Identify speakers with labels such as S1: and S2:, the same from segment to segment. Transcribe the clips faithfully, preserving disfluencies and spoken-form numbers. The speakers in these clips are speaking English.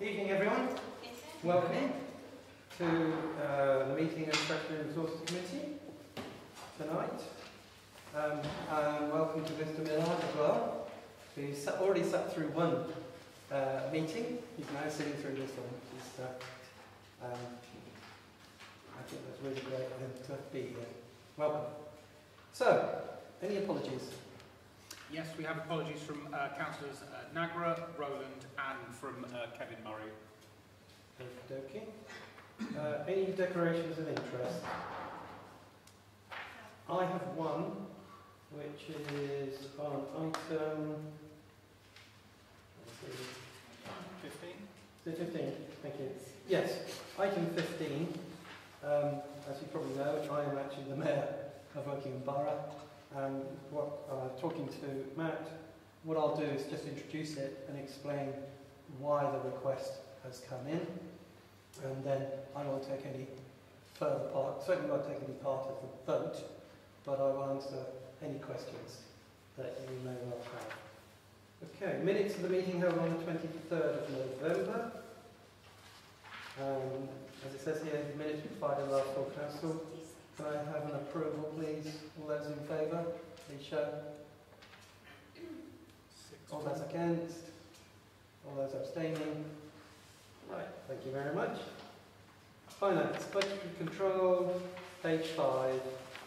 S1: Evening everyone, welcome to uh, the meeting of the Strategy and Resources Committee tonight. Um, and welcome to Mister Millard as well, who's sat, already sat through one uh, meeting. He's now sitting through this one, which is, uh, um, I think that's really great of him to be here. Welcome. So, any apologies?
S2: Yes, we have apologies from uh, Councillors uh, Nagra, Rowland and from uh, Kevin Murray.
S1: Okie dokie. Uh, any declarations of interest? I have one, which is on item
S2: fifteen.
S1: Is it fifteen? Thank you. Yes, item fifteen. Um, as you probably know, I am actually the Mayor of Oakwood Borough. And what, uh, talking to Matt, what I'll do is just introduce it and explain why the request has come in, and then I won't take any further part, certainly won't take any part of the vote, but I will answer any questions that you may well have. Okay, minutes of the meeting held on the twenty-third of November. Um, as it says here, the minutes were filed in last full council. Can I have an approval, please? All those in favour, please show. All those against? All those abstaining? Right, thank you very much. Finance, budgetary control, page five.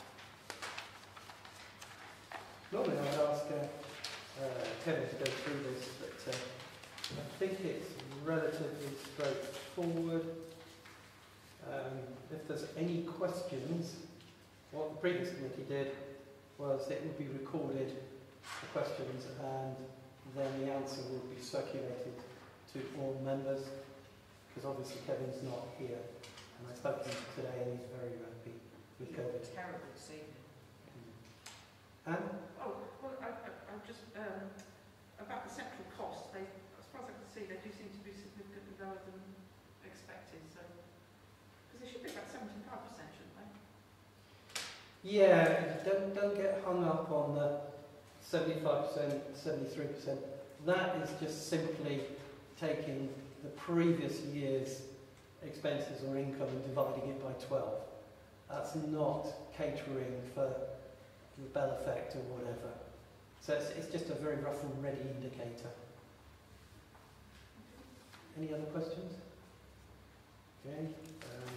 S1: Normally I would ask uh, uh, Kevin to go through this, but uh, I think it's relatively straightforward. Um, if there's any questions, what the previous committee did was it would be recorded, the questions, and then the answer would be circulated to all members, because obviously Kevin's not here, and I spoke to him today and he's very happy with COVID.
S3: Terrible this evening.
S1: Anne?
S3: Oh, well, I, I, I'm just, um, about the central costs, they, as far as I can see, they do seem to be significantly lower than expected, so, because they should be about seventy-five percent, shouldn't they?
S1: Yeah, don't, don't get hung up on the seventy-five percent, seventy-three percent. That is just simply taking the previous year's expenses or income and dividing it by twelve. That's not catering for the bell effect or whatever. So it's, it's just a very rough and ready indicator. Any other questions? Okay. Um,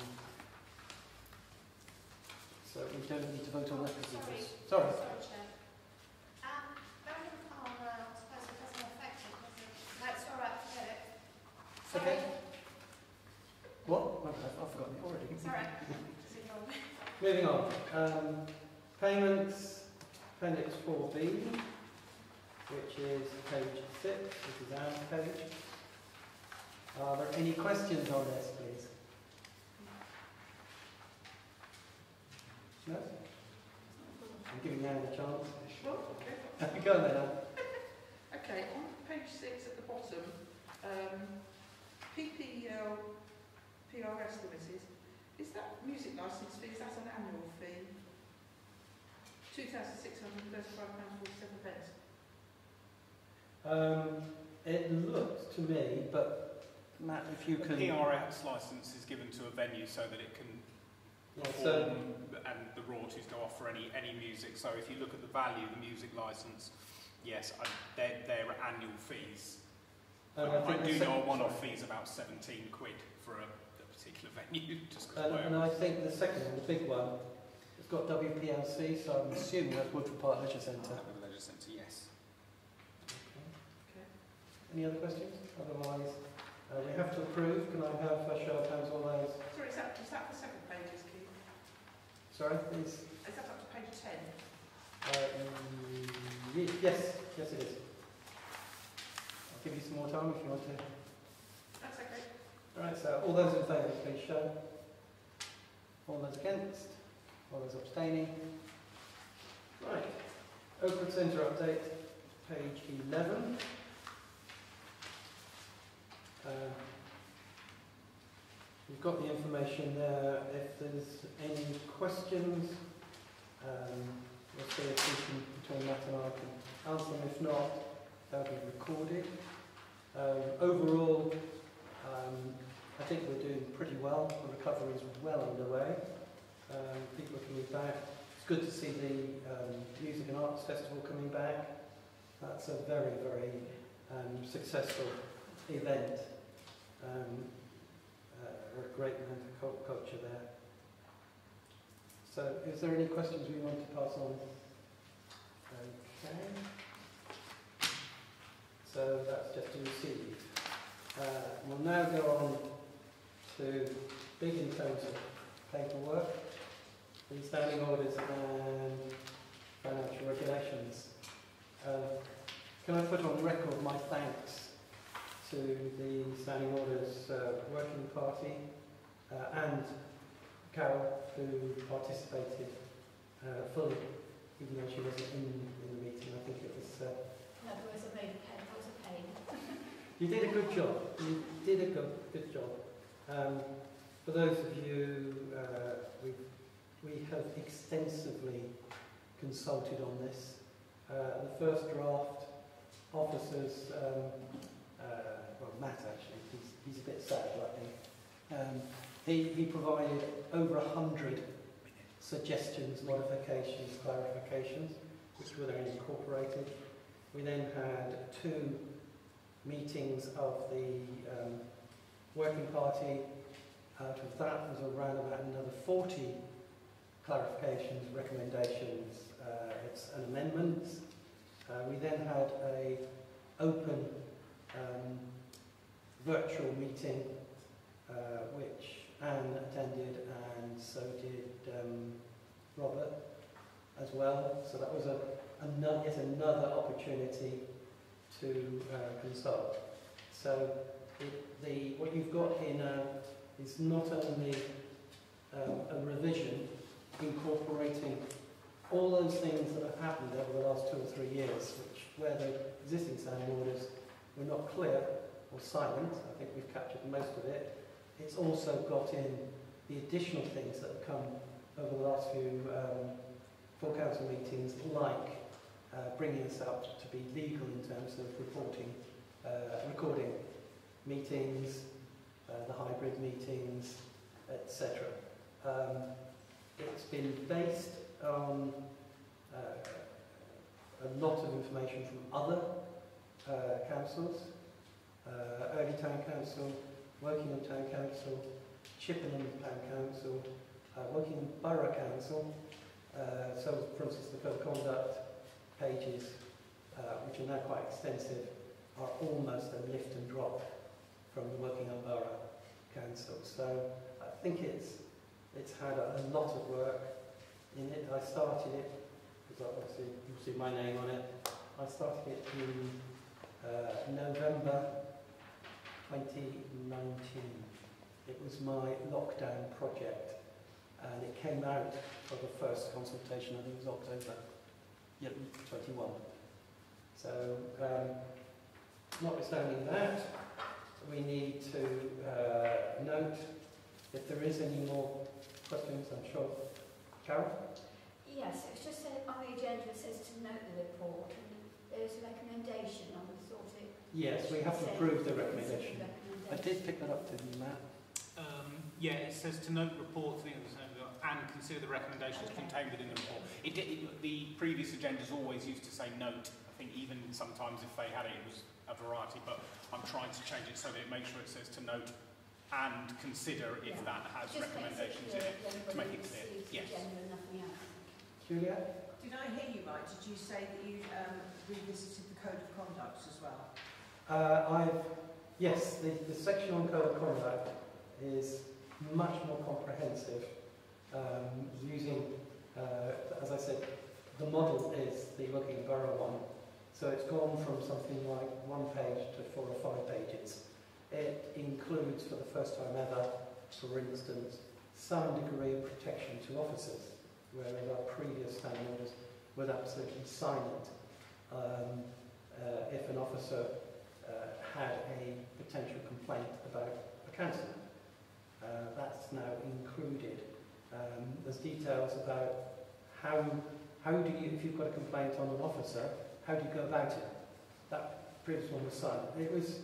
S1: so we don't need to vote on that.
S4: Sorry.
S1: Sorry.
S4: Sorry, Chair. Um, going on the car, uh, I suppose it doesn't affect it, does it? No, it's all right, forget it. Sorry.
S1: Okay. What? Oh, I've, I've forgotten it already.
S4: It's all right. Just ignore me.
S1: Moving on. Um, payments, appendix four B, which is page six. This is our page. Are there any questions on this, please? No? I'm giving Anne a chance.
S3: Well, okay.
S1: Go on then, Anne.
S3: Okay, on page six at the bottom, um, P P L, P R S limited, is that music licence fee, is that an annual fee? two thousand six hundred thirty-five pounds forty-seven pence.
S1: Um, it looks to me, but Matt, if you
S2: The
S1: can...
S2: P R S licence is given to a venue so that it can
S1: Yeah,
S2: perform,
S1: so,
S2: and the royalties go off for any, any music. So if you look at the value of the music licence, yes, I, they're, they're annual fees.
S1: um,
S2: I, I
S1: think the
S2: do
S1: sec-
S2: know a one-off fee is about seventeen quid for a, a particular venue. Just
S1: And,
S2: because
S1: and I think the second one, the big one, it's got W P L C, so I'm assuming that's Woodley Park Leisure Centre.
S2: the Leisure Centre, yes.
S1: Okay. Any other questions? Otherwise, uh, we have to approve. Can I have a show of hands on those?
S3: Sorry, is that, is that the second page, is Keith?
S1: Sorry, please.
S3: Is that up to page ten?
S1: Uh, ye- yes, yes it is. I'll give you some more time if you want to.
S3: That's okay.
S1: Alright, so all those in favour, please show. All those against? All those abstaining? Right. Oakwood Centre update, page eleven. Uh, you've got the information there. If there's any questions, um, we'll see if we can, between Matt and I can answer them. If not, they'll be recorded. Um, overall, Um, I think we're doing pretty well. The recovery is well underway. Um, people are coming back. It's good to see the um, Music and Arts Festival coming back. That's a very, very um, successful event. Um, uh, a great amount of cult culture there. So, is there any questions we want to pass on? Okay. So that's just to receive. Uh, we'll now go on to big in terms of paperwork, the standing orders and financial regulations. Uh, can I put on record my thanks to the Standing Orders uh, Working Party uh, and Carol, who participated uh, fully, even though she wasn't in, in the meeting. I think it was... Uh,
S4: No, it was a pain. It was a pain.
S1: you did a good job. You did a good, good job. Um, for those of you, uh, we, we have extensively consulted on this. Uh, the first draft, officers, um, uh, well, Matt actually, he's, he's a bit sad, like me. Um, he, he provided over a hundred suggestions, modifications, clarifications, which were then incorporated. We then had two meetings of the um, Working Party. Out of that was around about another forty clarifications, recommendations, uh, and amendments. Uh, we then had a open um, virtual meeting, uh, which Anne attended, and so did um, Robert as well. So that was a, another, yet another opportunity to uh, consult. So it, the, what you've got here now is not only um, a revision incorporating all those things that have happened over the last two or three years, which where the existing standing orders were not clear or silent. I think we've captured most of it. It's also got in the additional things that have come over the last few um, full council meetings, like uh, bringing us up to be legal in terms of reporting, uh, recording meetings, uh, the hybrid meetings, et cetera. Um, it's been based on uh, a lot of information from other uh, councils, uh, Early Town Council, Wokingham Town Council, Chippenham Town Council, uh, Wokingham Borough Council. Uh, so, for instance, the code of conduct pages, uh, which are now quite extensive, are almost a lift and drop from the Wokingham Borough Council. So, I think it's it's had a, a lot of work in it. I started it, because obviously you see my name on it. I started it in uh, November twenty nineteen. It was my lockdown project, and it came out for the first consultation, I think it was October yep, twenty-one. So, um, notwithstanding that, we need to uh, note if there is any more questions, I'm sure. Carol?
S5: Yes, it's just that on the agenda it says to note the report, and there's a recommendation. I would have thought it.
S1: Yes, we have to approve the recommendation. I did pick that up, didn't you, Matt?
S2: Um, yeah, it says to note the report and consider the recommendations
S5: Okay.
S2: contained within the report. It, did- it, the previous agendas always used to say note. I think even sometimes if they had it, it was a variety, but I'm trying to change it so that it makes sure it says to note and consider if
S5: Yeah.
S2: that has
S5: Just
S2: recommendations in
S5: makes
S2: it,
S5: clear
S2: to
S5: that
S2: make it
S5: everybody
S2: clear.
S5: receives the
S2: Yes.
S5: agenda and nothing else.
S1: Julia?
S6: Did I hear you right? Did you say that you um, revisited the Code of Conduct as well?
S1: Uh, I've, yes, the, the section on code of conduct is much more comprehensive, um, using, uh, as I said, the model is the Wokingham Borough one. So it's gone from something like one page to four or five pages. It includes, for the first time ever, for instance, some degree of protection to officers, whereas our previous standing orders were absolutely silent. Um, uh, if an officer uh, had a potential complaint about a councillor, uh, that's now included. Um, there's details about how how do you, if you've got a complaint on an officer, how do you go about it? That previous one was silent. It was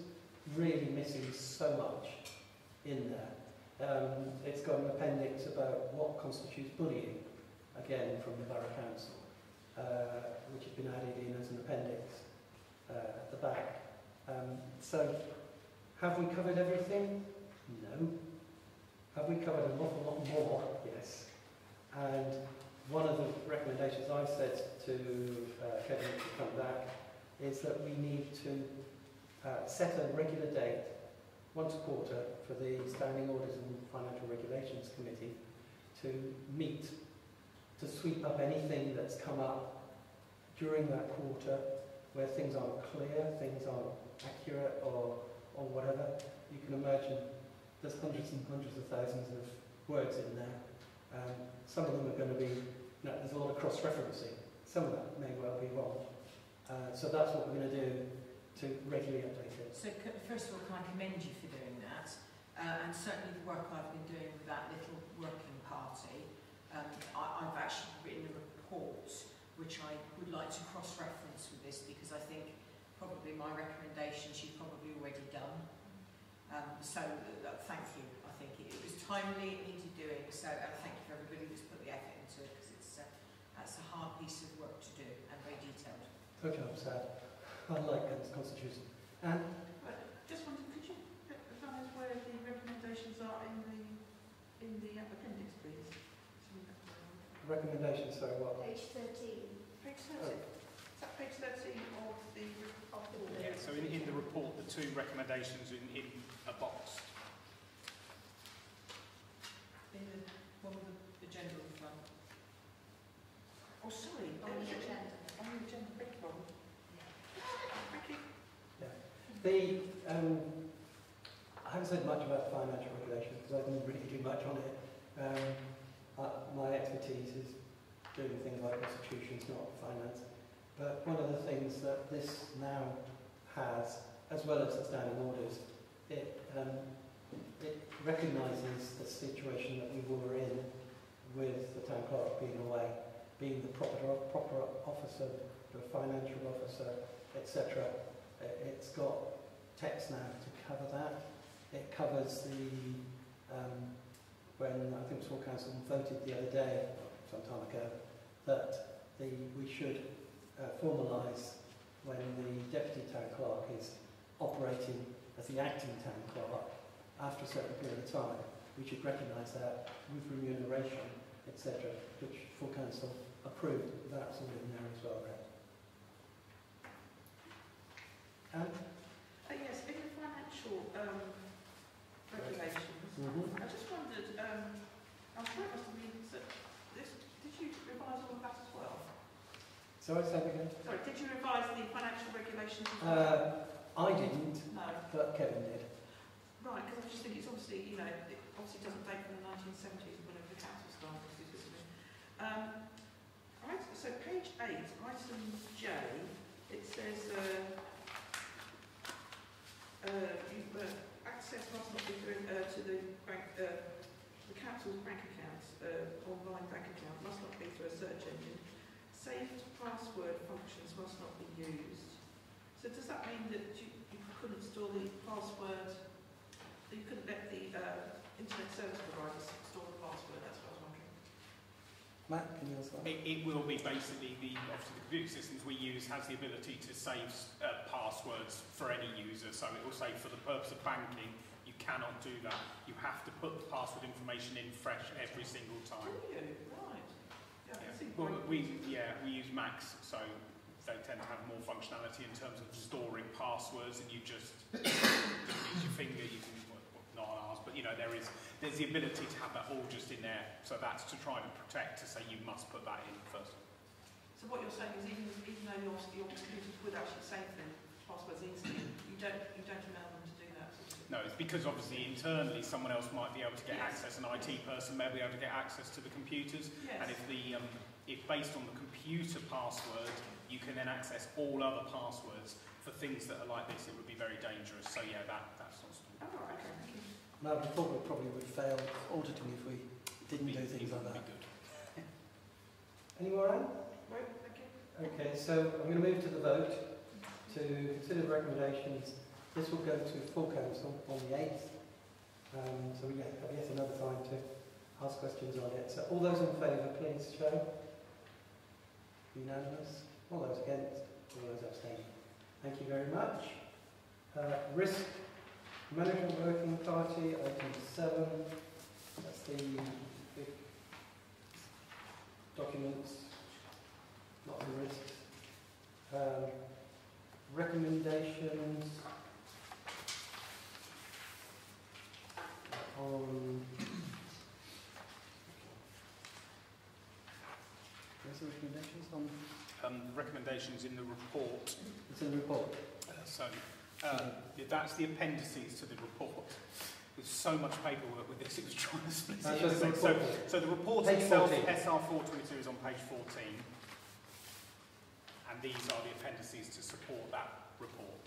S1: really missing so much in there. Um, it's got an appendix about what constitutes bullying, again from the Borough Council, uh, which has been added in as an appendix uh, at the back. Um, so, have we covered everything? No. Have we covered an awful lot more? Yes. And one of the recommendations I've said to uh, Kevin to come back is that we need to uh, set a regular date once a quarter for the Standing Orders and Financial Regulations Committee to meet, to sweep up anything that's come up during that quarter where things aren't clear, things aren't accurate or, or whatever. You can imagine there's hundreds and hundreds of thousands of words in there. Um, some of them are going to be, you know, there's a lot of cross-referencing. Some of that may well be wrong. Uh, so that's what we're going to do to regularly update it.
S6: So c- first of all, can I commend you for doing that? Uh, and certainly the work I've been doing with that little working party, um, I, I've actually written a report which I would like to cross-reference with this because I think probably my recommendations you've probably already done. Um, so uh, thank you. I think it, it was timely, it needed doing. So uh, thank you for everybody that's put the effort into it because it's uh, that's a hard piece of work to do and very detailed.
S1: Okay, I'm sad. I like this constitution. And
S3: But just wondered, could you advise where the recommendations are in the in the appendix, please?
S1: recommendations, sorry, what?
S5: Page thirteen.
S3: Page thirteen. Is that page thirteen of the of the
S2: Yeah, so in, in the report, the two recommendations in, in a box.
S6: In the one with the agenda on the front.
S3: Oh, sorry.
S5: On the agenda.
S3: On the agenda. Beg your pardon. Thank you.
S1: The, um, I haven't said much about financial regulation because I didn't really do much on it. Um, uh, my expertise is doing things like constitutions, not finance. But one of the things that this now has, as well as the standing orders, it, um, it recognises the situation that we were in with the town clerk being away, being the proper, proper officer, the financial officer, et cetera. It's got text now to cover that. It covers the, um, when I think Small Council voted the other day, some time ago, that the, we should uh, formalise when the Deputy Town Clerk is operating as the acting Town Clerk after a certain period of time. We should recognise that with remuneration, et cetera, which Full Council approved. That's all in there as well, right? And
S3: Uh, yes, in the financial um, regulations,
S1: mm-hmm.
S3: I just wondered, um, I'm sure it must have been, that this, did you revise all of that as well?
S1: Sorry, say that again.
S3: Sorry, did you revise the financial regulations as well?
S1: Uh, I didn't,
S3: no.
S1: but Kevin did.
S3: Right, because I just think it's obviously, you know, it obviously doesn't date from the nineteen seventies whenever the council started, obviously. Um, right, so page eight, item J, it says, uh, Uh, you, uh, access must not be through, uh, to the bank, uh, the council's bank accounts, uh, online bank account must not be through a search engine. Saved password functions must not be used. So does that mean that you, you couldn't store the password, you couldn't let the uh, internet service providers store the password? That's what I was wondering.
S1: Matt, can you answer that?
S2: It, it will be basically the, obviously the computer systems we use has the ability to save uh, passwords for any user. So it will say for the purpose of banking, you cannot do that. You have to put the password information in fresh every single time.
S3: Do you? Right. Yeah,
S2: Yeah.
S3: I see
S2: Well,
S3: why-
S2: we, yeah, we use Macs, so they tend to have more functionality in terms of storing passwords, and you just, just use your finger. You can, well, not on ours, but you know there is there's the ability to have that all just in there. So that's to try and protect, to say you must put that in first.
S3: So what you're saying is even, even though your, your computers would actually save the passwords instantly, you don't, you don't allow them to do that? Sort of.
S2: No, it's because obviously internally someone else might be able to get
S3: Yes.
S2: access, an I T person may be able to get access to the computers,
S3: Yes.
S2: and if the um, if based on the computer password, you can then access all other passwords for things that are like this, it would be very dangerous. So yeah, that that's not.
S3: Oh, right, okay, thank you.
S1: No, I thought we probably would fail auditing if we didn't do things like that. Any more, Anne?
S3: No, thank you.
S1: Okay, so I'm going to move to the vote to consider the recommendations this will go to full council on the eighth. Um, so we have yet another time to ask questions on it. So all those in favour, please show. Unanimous. All those against, all those abstaining. Thank you very much. Uh, risk management working party, item seven. That's the big documents, not the risks. Um, recommendations on. Where's the recommendations on?
S2: Um, the recommendations in the report.
S1: It's in the report.
S2: Uh, so uh, that's the appendices to the report. There's so much paperwork with this, it was trying to split
S1: That's
S2: it into
S1: just the
S2: things. So,
S1: report.
S2: so the report
S1: Page
S2: itself,
S1: fourteen.
S2: S R four twenty-two, is on page fourteen. And these are the appendices to support that report.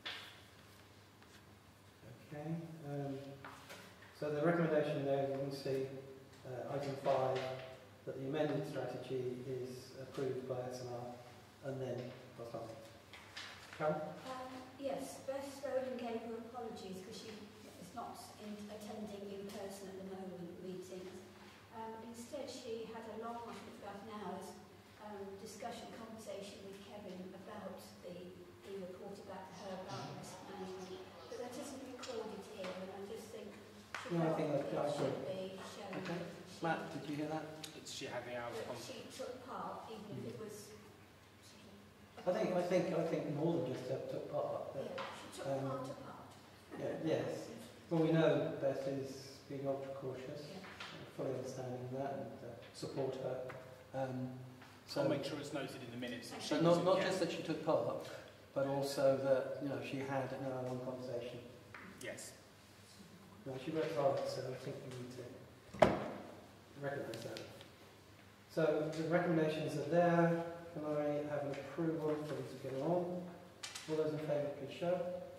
S1: Okay. Um, so the recommendation there, you can see uh, item five, that the amended strategy is approved by S M R, and then what's on? Carol?
S5: Um, yes, Beth Rowland gave her apologies because she is not in, attending in person at the moment meetings. Um, instead, she had a long, I think about an hour's um, discussion, conversation with Kevin about the, the report about her about risk management. But that isn't recorded here, and I just think she
S1: No, I
S5: felt
S1: think
S5: that
S1: that- I
S5: it should
S1: agree.
S5: be shown.
S1: Okay.
S5: that she-
S1: Matt, did you hear that?
S2: It's, she had the hours
S5: that
S2: on.
S5: she took part, even if it was
S1: I
S5: sort of
S1: think, I think, I think more than just uh, took part. But,
S5: yeah, she took
S1: um,
S5: part to part.
S1: yeah, yes. Well, we know Beth is being ultra cautious,
S5: Yeah.
S1: fully understanding that, and uh, support her. Um,
S2: So
S1: so,
S2: I'll make sure it's noted in the minutes. that she
S1: so
S2: was
S1: not,
S2: in-
S1: not
S2: yeah.
S1: just that she took part, but also that, you know, she had an hour-long conversation.
S2: Yes.
S1: No, she worked hard, so I think we need to recognise that. So the recommendations are there. Can I have an approval for them to get along? All those in favour, please show.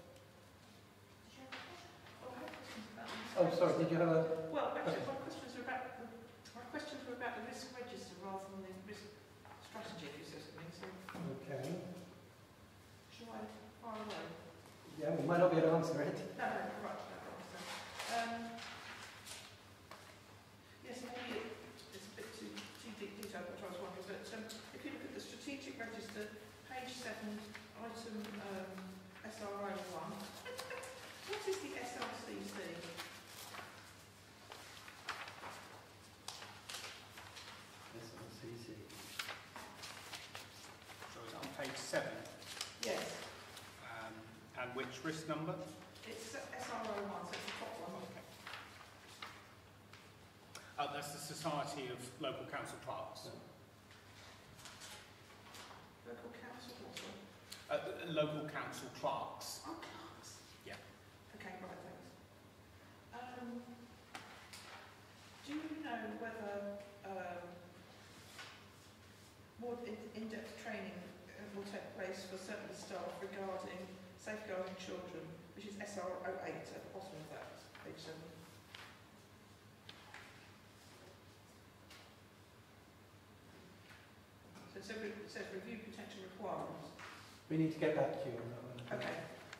S3: Oh, I have questions about this.
S1: Oh, sorry, did you have a...
S3: Well, actually, my questions are about the, my questions were about the risk register rather than the risk strategy, if you see what I mean. So,
S1: Okay.
S3: shall I fire away?
S1: Yeah, we might not be able to answer it.
S3: No, no, right, no, right, so, um, yes, maybe it, it's a bit too, too deep detail, which I was wondering, but um, if you look at the strategic register, page seven, item um, S R O one, what is the S R C C?
S1: S R C C.
S2: So it's on page seven.
S3: Yes,
S2: Um, and which risk number?
S3: it's S R O one, so it's the top one.
S2: Uh, that's the Society of Local Council Clerks.
S3: Local council, what's that?
S2: Uh, local council clerks.
S3: Oh, clerks.
S2: Yeah.
S3: Okay, right, thanks. Um, do you know whether um, more in- in-depth training uh, will take place for certain staff regarding safeguarding children, which is S R O eight at the bottom of that, page seven? So it says, re- it says review potential requirements.
S1: We need to get back to you on that one.
S3: Okay.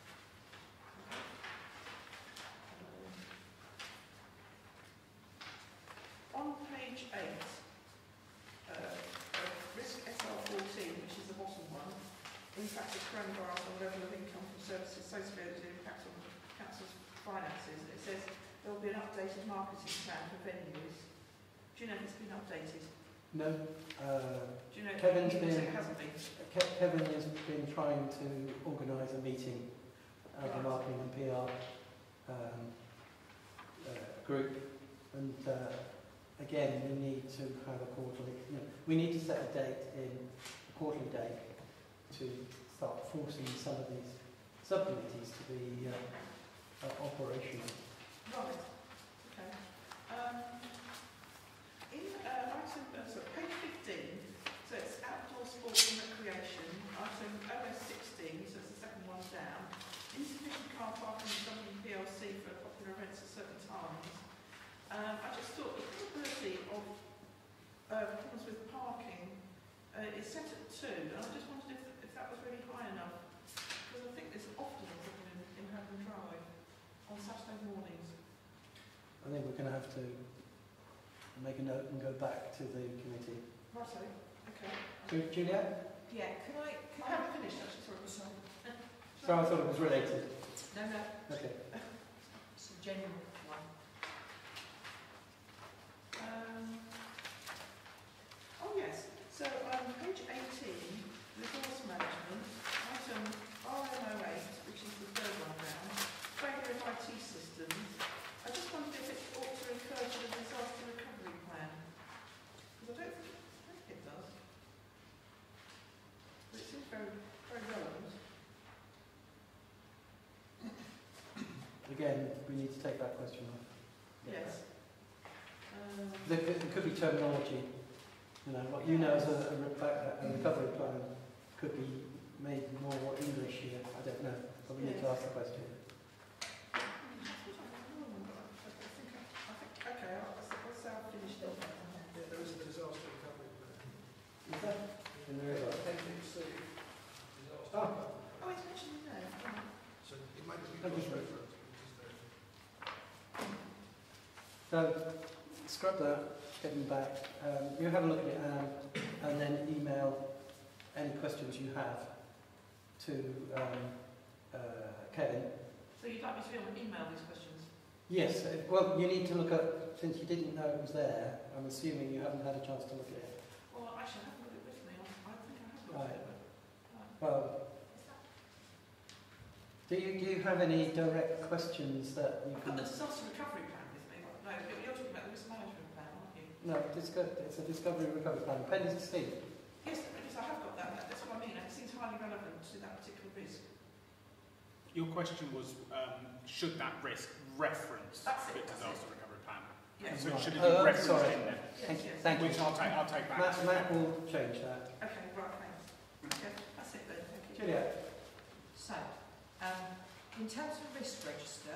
S3: On page eight, uh, uh, risk S R fourteen, which is the bottom one, impact of coronavirus on level of income from services associated with impact on council's finances. It says there will be an updated marketing plan for venues. Do you know if it's been updated?
S1: No. Uh,
S3: Do you know
S1: Kevin's
S3: if
S1: been-
S3: it hasn't been?
S1: Ke- Kevin has been trying to organise a meeting of the
S3: Right.
S1: marketing and P R um, uh, group, and uh, again, we need to have a quarterly. You know, we need to set a date in a quarterly date to start forcing some of these subcommittees to be uh, uh, operational.
S3: Right. Okay. Um, in uh, item, uh, sorry, page fifteen, so it's outdoor sports and recreation. Item O S sixteen, so it's the second one down. Insufficient car parking in Dublin P L C for popular events at certain times. Um, I just thought the probability of uh, problems with parking uh, is set at two, and I just wondered if, if that was really high enough, because I think there's often a problem in, in, on Saturday mornings.
S1: I think we're going to have to make a note and go back to the committee.
S3: Right, so, okay.
S1: Ju- Juliet?
S6: Yeah, can I... Can
S3: I
S6: I
S3: haven't finished actually, sorry.
S6: Sorry.
S1: So I thought it was related.
S6: No, no,
S1: Okay.
S6: it's a general one.
S3: Um, oh yes, so um, page eighteen, resource management, item R M O eight, which is the third one down, failure of I T systems. I just wondered if it ought to refer to the disaster recovery plan. Because I don't think, I don't think it does. But it seems very, very relevant.
S1: Again, we need to take that question off.
S3: Yes. Um,
S1: There could, there could be terminology. You know, what you know as a, a, re- a recovery plan could be made more English here. I don't know, but we need to ask the question.
S3: I think, I think, okay, I'll, I'll say I've finished it.
S7: Yeah, there is a disaster recovery plan.
S1: Is that? In the result?
S7: Appendix C, disaster
S1: Oh.
S7: recovery.
S3: Oh, it's mentioned in there. Oh.
S7: So it might be
S1: Thank you, sir.
S7: cross-reference, which is there.
S1: So, scrub that, get them back. Um, you have a look at it, Anne, and then email any questions you have to um, uh, Kevin.
S3: So you'd like me to email these questions?
S1: Yes, uh, well, you need to look at, since you didn't know it was there, I'm assuming you haven't had a chance to look at it.
S3: Well, actually, I haven't got it with me. I, I think I have got
S1: Right.
S3: it. But,
S1: Well, do you, do you have any direct questions that you
S3: I've got
S1: can...
S3: the disaster recovery plan with me. No, but you're talking about the risk management plan, aren't you?
S1: No, it's, good. It's a discovery and recovery plan. Appendix C.
S3: Yes, because I have got that. that. That's what I mean. It seems highly relevant to that particular risk.
S2: Your question was, um, should that risk reference
S3: That's
S2: the
S3: it, that's
S2: disaster recovery plan?
S3: Yes.
S2: So
S1: Right.
S2: should it
S1: Oh,
S2: be referenced
S1: sorry.
S2: in there?
S3: Yes,
S1: Thank,
S3: yes.
S1: thank you.
S2: Which I'll take, I'll take back.
S1: Matt, Matt will change that.
S3: Okay, right, thanks. Okay, that's it then. Thank you.
S1: Juliet.
S6: So, um, in terms of risk register,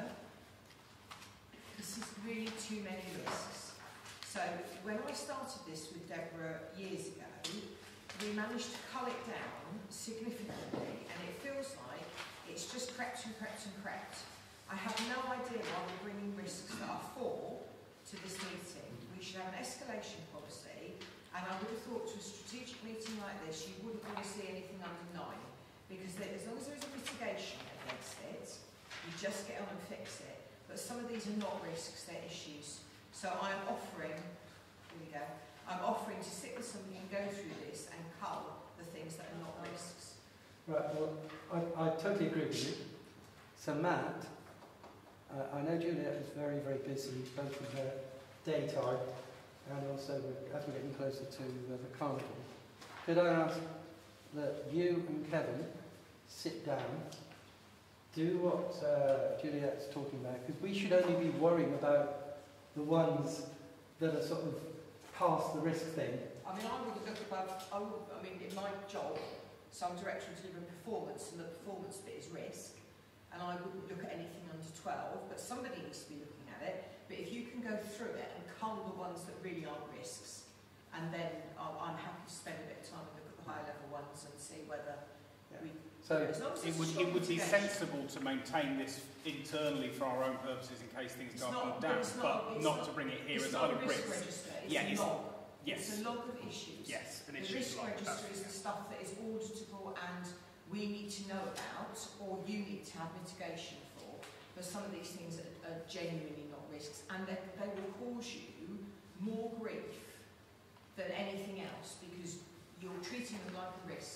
S6: this is really too many risks. So, when I started this with Deborah years ago, we managed to cull it down significantly, and it feels like it's just crept and crept and crept. I have no idea why we're bringing risks that are four to this meeting. We should have an escalation policy, and I would have thought to a strategic meeting like this, you wouldn't want to see anything under nine, because there, as long as there is a mitigation against it, you just get on and fix it. But some of these are not risks, they're issues. So I'm offering, here we go, I'm offering to sit with somebody and go through this and cull the things that are not risks.
S1: Right, well, I, I totally agree with you. So Matt, uh, I know Juliet is very, very busy, both with her daytime and also with, as we're getting closer to uh, the carnival. Could I ask that you and Kevin sit down, do what uh, Juliet's talking about, because we should only be worrying about the ones that are sort of past the risk thing.
S6: I mean, I would look above, I, would, I mean, in my job, so I'm director of delivering performance, and the performance bit is risk, and I wouldn't look at anything under twelve, but somebody needs to be looking at it. But if you can go through it and cull the ones that really aren't risks, and then I'm, I'm happy to spend a bit of time and look at the higher level ones and see whether
S1: Yeah.
S6: we...
S1: So,
S6: as long as
S2: It
S6: it's
S2: would,
S6: strong
S2: it would be
S6: mitigation.
S2: sensible to maintain this internally for our own purposes in case things
S6: It's
S2: go
S6: not-
S2: up and down,
S6: it's not-
S2: but
S6: it's
S2: not
S6: not-
S2: to bring it here
S6: It's
S2: as
S6: not
S2: other
S6: a risk
S2: risks.
S6: register, it's
S2: Yeah,
S6: a
S2: it's-
S6: log.
S2: Yes,
S6: It's a log of issues.
S2: yes, an
S6: The
S2: issue
S6: risk
S2: like
S6: register
S2: that's-
S6: is the stuff that is auditable and we need to know about, or you need to have mitigation for. But some of these things are, are genuinely not risks, and they, they will cause you more grief than anything else because you're treating them like a risk.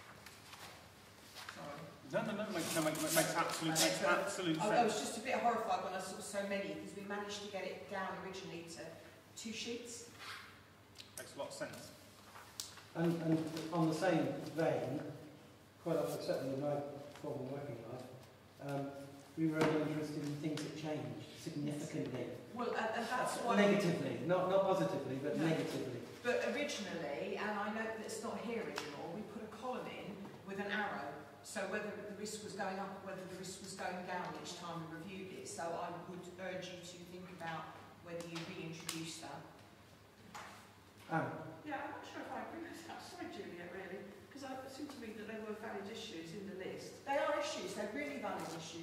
S6: Sorry.
S2: No, no, no, makes, no, makes, makes absolute, makes absolute
S6: I, I was
S2: sense.
S6: just a bit horrified when I saw so many because we managed to get it down originally to two sheets.
S2: Makes a lot of sense.
S1: and, and on the same vein, quite often, certainly in my former working life, um, we were only interested in things that changed significantly.
S6: Well, and, and that's why...
S1: Negatively, not, not positively, but
S6: No.
S1: negatively.
S6: But originally, and I know that it's not here anymore, we put a column in with an arrow. So whether the risk was going up or whether the risk was going down each time we reviewed it. So I would urge you to think about whether you reintroduce that.
S1: Anne?
S3: Yeah, I'm not sure if I agree with that. Sorry, Juliet, really. Because it seemed to me that they were valid issues in the list.
S6: They are issues, they're really valid issues.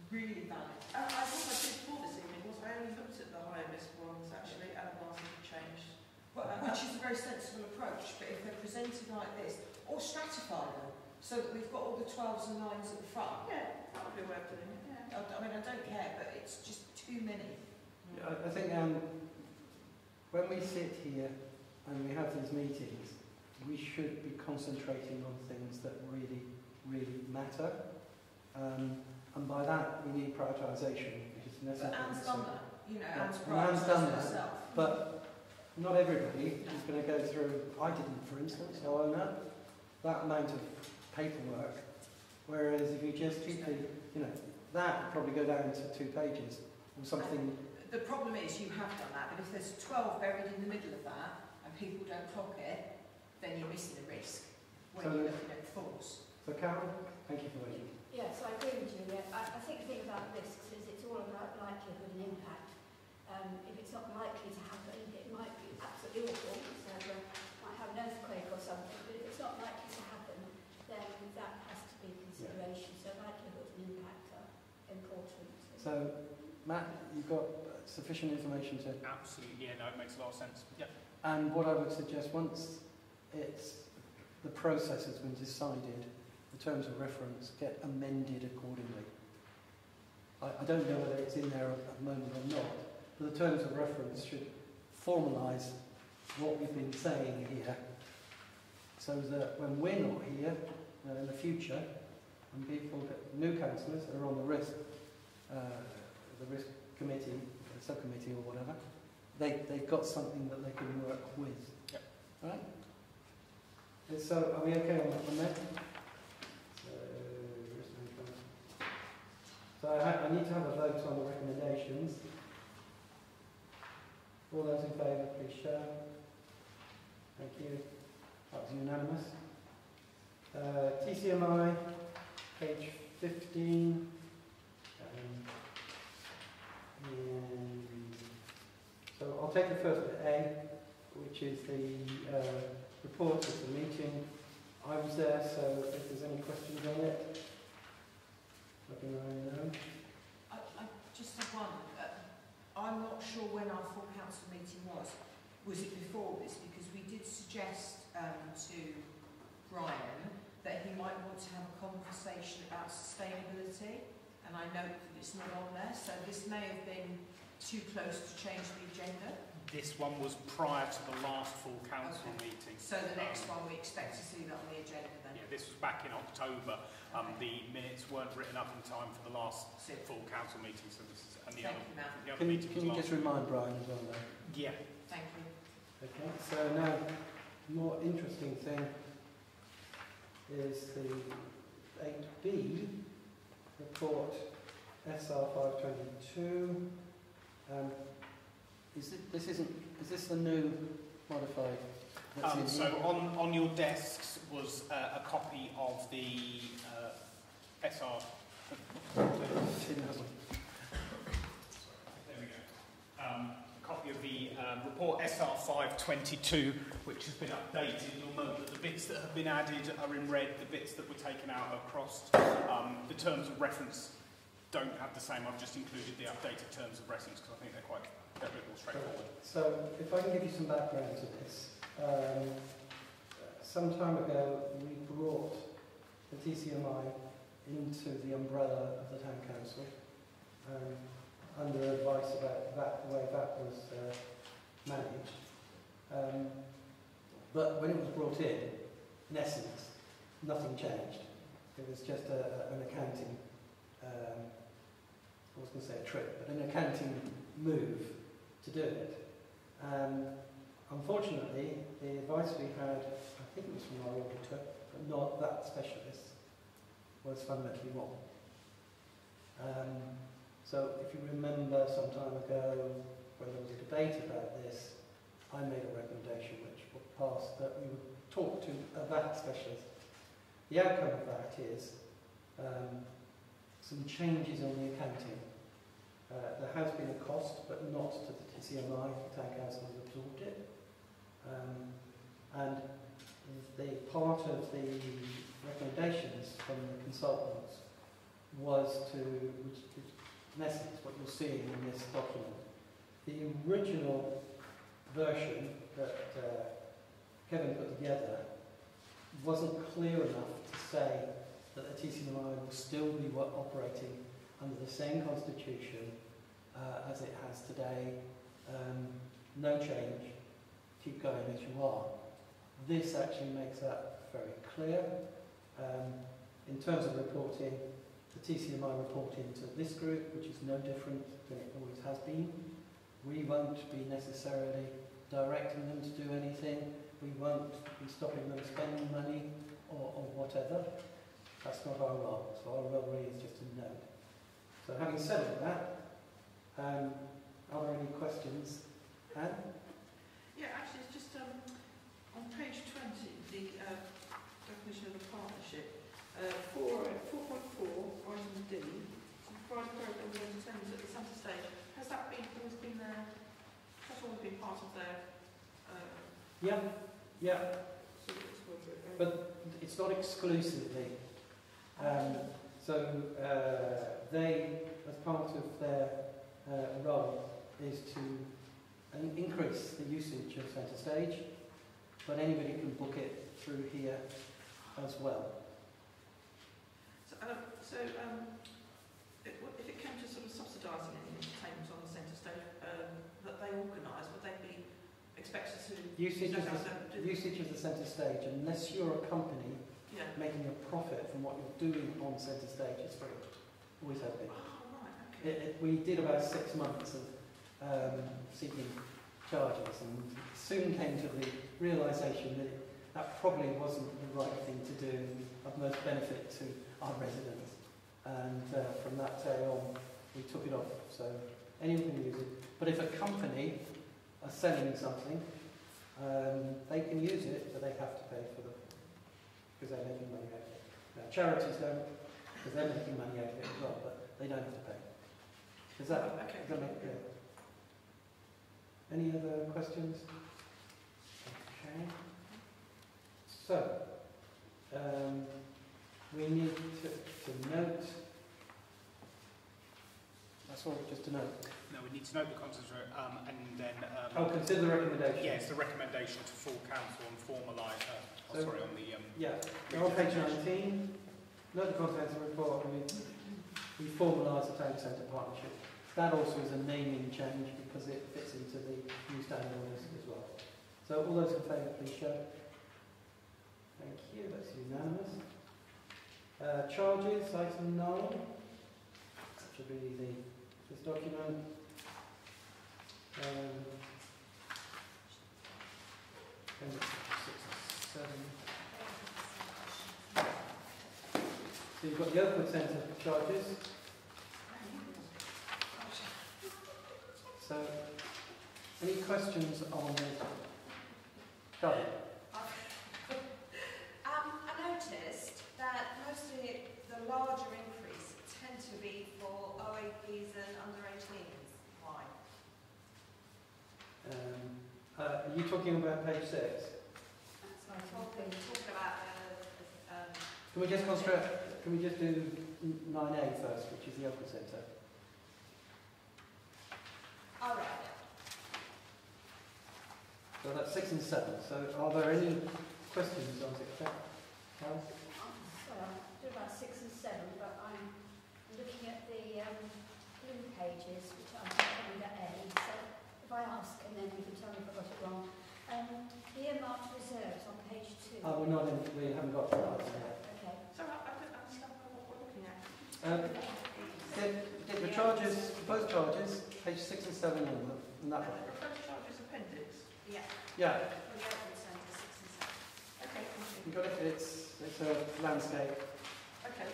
S6: really valid.
S3: Uh, I what I did for this evening was I only looked at the higher risk ones actually and asked them to change.
S6: Well, which is a very sensible approach, but if they're presented like this, or stratify them, so that we've got all the twelves and nines at the front.
S3: Yeah, that would be a way of doing it, yeah.
S6: I, I mean, I don't care, but it's just too many.
S1: I, I think um, when we sit here and we have these meetings, we should be concentrating on things that really, really matter. Um, and by that, we need prioritisation, which is
S6: But
S1: necessary.
S6: Anne's done that, you know,
S1: Yeah,
S6: Anne's
S1: and Anne's
S6: prioritised
S1: done that.
S6: herself.
S1: But not everybody is going to go through, I didn't, for instance, I'll own that, that amount of paperwork. Whereas if you just keep the, you know, that would probably go down to two pages or something.
S6: The problem is you have done that, but if there's twelve buried in the middle of that and people don't clock it, then you're missing a risk when
S1: So-
S6: you're looking at force.
S1: So Karen, thank you for waiting.
S5: Yes, I agree with you. Yeah. I, I think the thing about risks is it's all about likelihood and impact. Um, if it's not likely to happen, it might be absolutely awful, so uh, might have an earthquake or something, but if it's not likely to happen, then that has to be consideration. So likelihood and impact are important.
S1: So Matt, you've got sufficient information to...
S2: Absolutely, yeah, no, it makes a lot of sense. Yep.
S1: And what I would suggest, once it's the process has been decided, the terms of reference get amended accordingly. I, I don't know whether it's in there at the moment or not, but the terms of reference should formalise what we've been saying here, so that when we're not here uh, in the future, and people, new councillors are on the risk, uh, the risk committee, the subcommittee or whatever, they, they've got something that they can work with.
S2: Yep.
S1: All right? And so, are we okay on that one then? So, risk management. So I, ha I need to have a vote on the recommendations. All those in favour, please show. Thank you. That was unanimous. Uh, T C M I, page fifteen. Um, and so I'll take the first bit, A, which is the uh, report of the meeting. I was there, so if there's any questions on it, nothing I know.
S6: I, I just have one. Uh, I'm not sure when our full council meeting was. Was it before this? Because we did suggest um, to Brian that he might want to have a conversation about sustainability, and I note that it's not on there, so this may have been too close to change the agenda.
S2: This one was prior to the last full council
S6: Okay.
S2: meeting.
S6: So the next
S2: Um,
S6: one we expect to see that on the agenda then.
S2: Yeah, this was back in October. Um, the minutes weren't written up in time for the last full council meeting, so this is and the
S6: Thank
S2: other,
S6: you, Matt.
S2: the other
S1: Can,
S2: meeting
S1: can you
S2: was
S1: just
S2: last.
S1: remind Brian as well, though?
S2: Yeah.
S6: Thank you.
S1: Okay, so now, more interesting thing is the eight B report S R five twenty-two. Um, is it, this isn't, is this the new modified? that's
S2: Um,
S1: in
S2: so
S1: here?
S2: on, on your desks was uh, a copy of the uh, S R. There we go. Um, a copy of the um, report S R five twenty-two, which has been updated. You'll note that the bits that have been added are in red, the bits that were taken out are crossed. Um, the terms of reference don't have the same. I've just included the updated terms of reference because I think they're quite they're a bit more straightforward.
S1: So, if I can give you some background to this. Um, some time ago, we brought the T C M I into the umbrella of the Town Council, um, under advice about that, the way that was uh, managed. Um, but when it was brought in, in essence, nothing changed. It was just a, an accounting, um, I was going to say a trick, but an accounting move to do it. Um, unfortunately, the advice we had, I think it was from our auditor, but not that specialist, was fundamentally wrong. Um, so if you remember some time ago when there was a debate about this, I made a recommendation which passed that we would talk to a V A T specialist. The outcome of that is um, some changes on the accounting. Uh, there has been a cost, but not to the T C M I. The Town Council has absorbed it. Um, and the part of the recommendations from the consultants was to, which is in essence what you're seeing in this document. The original version that uh, Kevin put together wasn't clear enough to say that the T C M I will still be wo- operating under the same constitution uh, as it has today. Um, no change, keep going as you are. This actually makes that very clear. Um, in terms of reporting, the T C M I report into this group, which is no different than it always has been. We won't be necessarily directing them to do anything. We won't be stopping them spending money or, or whatever. That's not our role. So our role really is just to note. So having said all that, um, are there any questions? Anne?
S3: Yeah, actually, it's just um, on page twenty, the uh, definition of a partnership, uh, four point four, item D, to provide program of entertainment at the centre stage. Has that been always been there? That's always been part of their. Uh,
S1: Yeah, yeah,
S3: so it's worth it, uh,
S1: but it's not exclusively. Um, so uh, they, as part of their uh, role, is to um, increase the usage of centre stage, but anybody can book it through here as well.
S3: So, uh, so um, it, w- if it came to sort of subsidising any entertainment on the centre stage um, that they organise, would they be expected to
S1: Usage of
S3: set up
S1: the,
S3: them to-
S1: usage of the centre stage, unless you're a company
S3: Yeah.
S1: making a profit from what you're doing on centre stage, is free. Always has been.
S3: Oh, right, okay.
S1: It, it, we did about six months of um, seeking charges and soon came to the realisation that it, that probably wasn't the right thing to do and of most benefit to our residents. And uh, from that day on, we took it off. So anyone can use it. But if a company are selling something, um, they can use it, but they have to pay for the because they're making money out of it. Now, charities don't, because they're making money out of it as well, but they don't have to pay. Does that,
S3: Okay.
S1: does that make it clear? Any other questions? Okay. So, um, we need to, to note, that's all, just to note.
S2: No, we need to note the contents, um, and then... Um,
S1: Oh, consider the recommendation.
S2: Yes, the recommendation to full council and formalise, uh, oh,
S1: So-
S2: sorry, on the... Um,
S1: Yeah, we're on page nineteen, note the contents of the report, and we, we formalise the town centre partnership. That also is a naming change because it fits into the new standing orders as well. So all those in favour, please show. Thank you, that's unanimous. Uh, charges, item nine. That should be the, this document. Um, appendix six and seven. So you've got the Oakwood Centre charges. So, any questions on this? Charlie?
S8: Um, I noticed that mostly the larger increase tend to be for O A Ps and under eighteens. Why?
S1: Um, uh, are you talking about page six?
S8: So I'm talking, talking about uh, um,
S1: Can we just concentrate, can we just do nine A first, which is the Oakwood Centre?
S8: all right.
S1: So that's six and seven. So are there any questions on six? Karen?
S5: Sorry, I'll do about six and seven, but I'm looking at the um, blue pages, which I'm calling at A. So if I ask, and then you can tell me if I got it wrong. Um, earmarked reserves on page two.
S1: Oh, we're not in, we haven't got to that yet.
S5: Okay.
S3: So I, I don't understand what we're looking at.
S1: Um, did, did the charges, both charges, page six and seven in them, in that one?
S3: Proposed charges appendix.
S8: Yeah.
S1: Yeah,
S8: For the open centre, six and seven.
S3: Okay, thank you.
S1: you got it. It's, it's a landscape.
S3: Okay.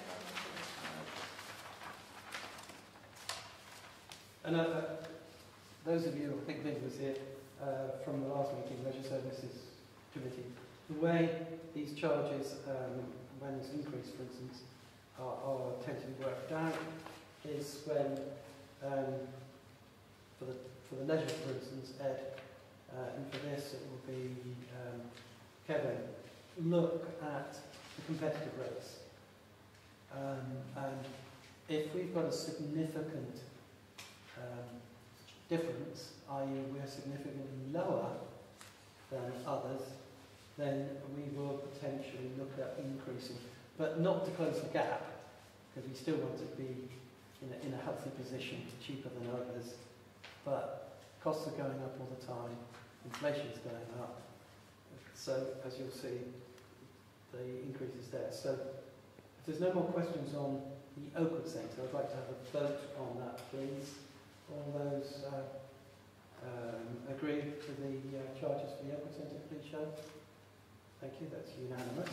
S1: And uh, those of you, I think Liz was here uh, from the last meeting, Leisure Services Committee, the way these charges, um, when it's increased, for instance, are, are tend to be worked out is when, um, for the for the leisure, for instance, Ed, uh, and for this it will be um, Kevin, look at the competitive rates um, and If we've got a significant um, difference, that is we're significantly lower than others, then we will potentially look at increasing, but not to close the gap, because we still want to be in a, in a healthy position, cheaper than others, but costs are going up all the time, inflation is going up, so as you'll see, the increase is there. So if there's no more questions on the Oakwood Centre, I'd like to have a vote on that, please. All those uh, um, agree to the uh, charges for the Oakwood Centre, please show. Thank you, that's unanimous.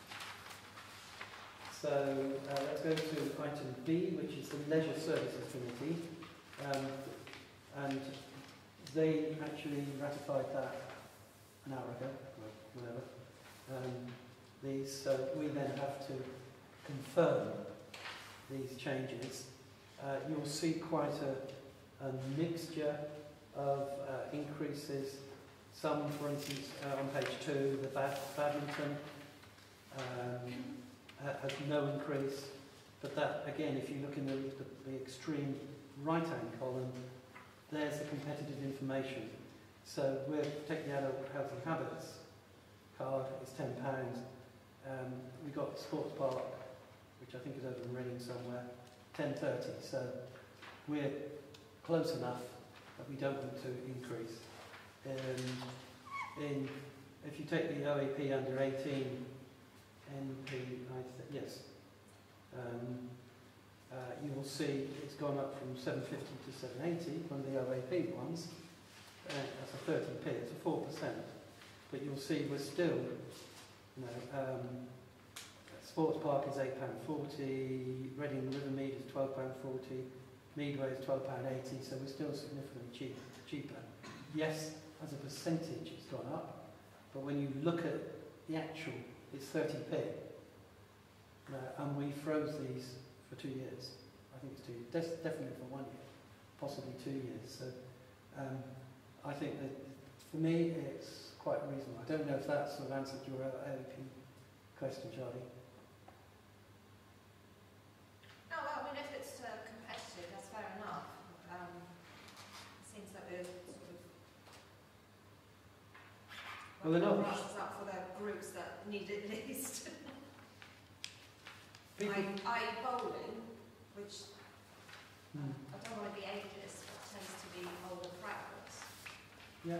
S1: So uh, let's go to item B, which is the Leisure Services Committee. Um, and they actually ratified that an hour ago, or whatever. Um, these, so we then have to confirm these changes. Uh, you'll see quite a, a mixture of uh, increases. Some, for instance, uh, on page two, the bad, badminton um, ha has no increase. But that, again, if you look in the, the, the extreme right-hand column, there's the competitive information. So we're taking the adult health and habits card, it's ten pounds. Um, we got Sports Park, which I think is over in Reading somewhere, ten thirty. So we're close enough that we don't want to increase. Um, in, if you take the O A P under eighteen, N P, I th yes, um, uh, you will see it's gone up from seven fifty to seven eighty, one of the O A P ones. Uh, that's a thirty p, it's a four percent. But you'll see we're still, you know, um, Sports Park is eight pounds forty, Reading Rivermead is twelve pounds forty, Meadway is twelve pounds eighty, so we're still significantly cheap, cheaper. Yes, as a percentage it's gone up, but when you look at the actual, it's thirty p. Uh, and we froze these for two years. I think it's two years, Des definitely for one year, possibly two years. So um, I think that for me it's quite reasonable. I don't know if that sort of answered your O A P question, Charlie.
S8: No, well, I mean, if it's uh, competitive, that's fair enough. Um, it seems like we're sort of
S1: Well, they're not.
S8: Rush up for the groups that need it least.
S1: People,
S8: I, I bowling, which
S1: hmm.
S8: I don't want to be ageist, but tends to be older crowds.
S1: Yeah.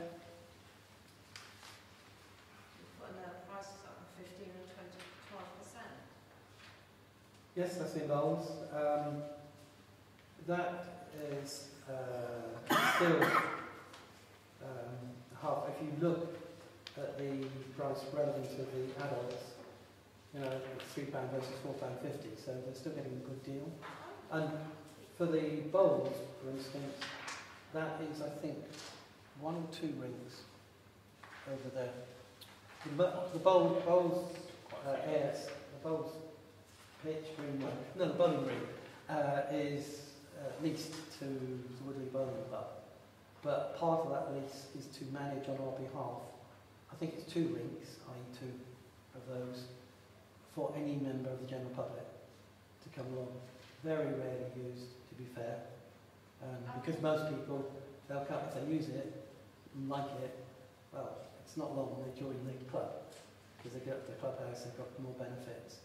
S8: We're putting the prices up from fifteen and twenty to twelve percent.
S1: Yes, that's involved. Um, that is uh, still um, half. If you look at the price relevant to the adults, you know, it's three pounds versus four pounds fifty, so they're still getting a good deal. And for the bowls, for instance, that is, I think, one or two rings over there. The, the bowl, bowls, uh, airs, the bowls pitch, green one, no, the bowling green uh, is uh, leased to the Woodley Bowling Club. But part of that lease is to manage on our behalf. I think it's two rings, that is two of those, for any member of the general public to come along. Very rarely used, to be fair, um, because most people, they'll come, if they use it, and like it, well, it's not long they join the club, because they get up to the clubhouse, they've got more benefits.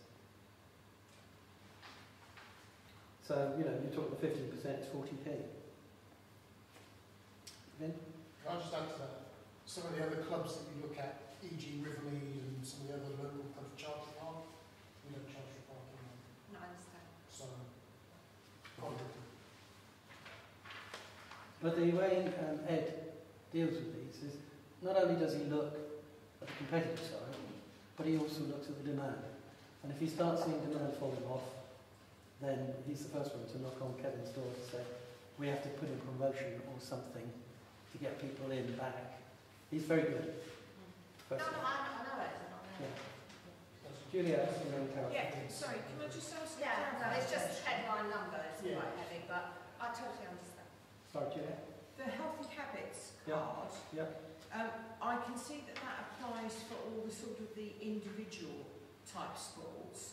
S1: So, you know, you talk the fifteen percent, it's forty p. Vin?
S7: Can I just add to that? Some of the other clubs that you look at, for example Rivermead and some of the other local clubs charge for park, we don't charge for parking.
S8: No, I understand.
S7: So, probably.
S1: But the way um, Ed deals with these is, not only does he look at the competitive side, but he also looks at the demand. And if he starts seeing demand falling off, then he's the first one to knock on Kevin's door to say, we have to put in promotion or something to get people in back. He's very good.
S8: No, no, I know, I know it. I know it.
S1: Yeah. Julia, you know, Carol.
S6: Yeah, sorry, can I just ask you
S8: Yeah, no, it's just
S6: question?
S8: headline number, it's
S1: Yeah.
S8: quite heavy, but I totally understand.
S1: Sorry, Julia.
S6: The healthy habits
S1: Yeah.
S6: card,
S1: Yeah.
S6: um, I can see that that applies for all the sort of the individual type sports.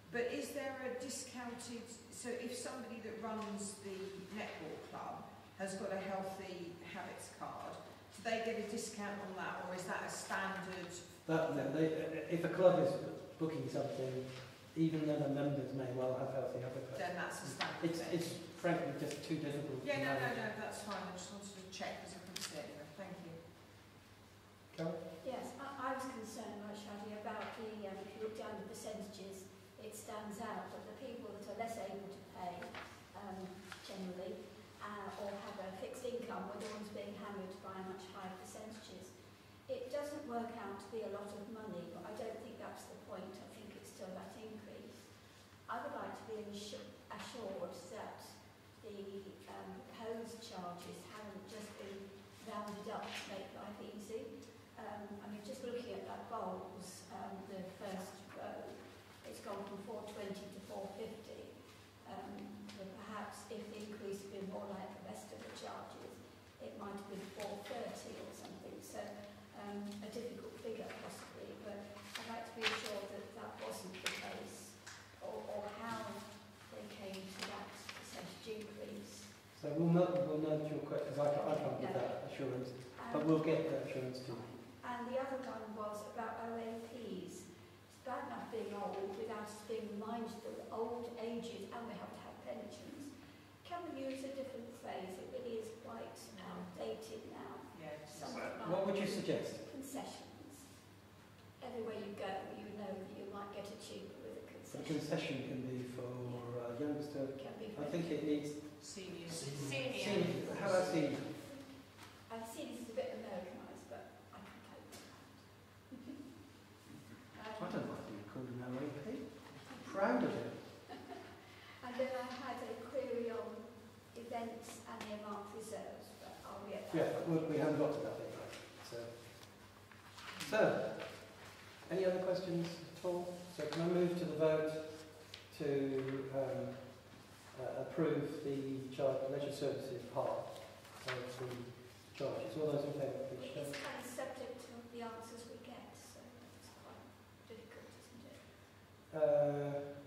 S6: But is there a discounted, so if somebody that runs the netball club has got a healthy habits card, do they get a discount on that, or is that a standard?
S1: That, no, they, if a club is booking something, even though the members may well have healthy habits,
S6: Then that's a standard
S1: it's,
S6: thing.
S1: it's frankly just too difficult
S6: Yeah,
S1: to
S6: no, no,
S1: manage.
S6: no, that's fine. I just wanted to check because I couldn't see it anyway. Thank you.
S1: Carol?
S5: Yes, I, I was concerned, like Shadi, about the, um, if you look down the percentages, it stands out that the people that are less able to pay, um, generally, uh, or have a fixed income were the ones being hammered by much higher percentages. It doesn't work out to be a lot of money, but I don't think that's the point. I think it's still that increase. I would like to be assured that the um, proposed charges haven't just been rounded up to make life easy. Um, I mean, just looking at that bowls, um, the first row, it's gone from four twenty to four fifty. Um, but perhaps if the increase had been more like the rest of the charges, it might have been four thirty or something. So um, a difficult figure possibly, but I'd like to be assured that that wasn't the case, or, or how they came to that percentage increase.
S1: So we'll note, we'll note your question, because I, can't- I can't give that assurance, but
S5: Um,
S1: we'll get that assurance too.
S5: And the other one was about O A Ps. It's bad enough being old without us being reminded that we're old ages and we have to have pensions. Can we use a different phrase? It really is quite outdated now.
S6: Yeah.
S5: Something like
S1: What would you suggest?
S5: concessions. Everywhere you go, you know that you might get a cheaper with a
S1: A
S5: concession.
S1: concession can be for uh, youngster.
S5: It can be
S1: I think it needs
S6: Seniors.
S7: Senior.
S1: senior. How about senior?
S5: I see this is a bit Americanised, but I can cope with that.
S1: I
S5: um,
S1: don't like being called an O A P. Proud of it.
S5: And then I had a query on events and earmarked reserves, but I'll get that.
S1: Yeah, but we, we haven't got to that bit yet. So, so, any other questions at all? So can I move to the vote to um, uh, approve the child leisure services part of the charges? All those in favour, please show.
S5: It's kind of subject to the answers we get, so it's quite difficult, isn't it?
S1: Uh,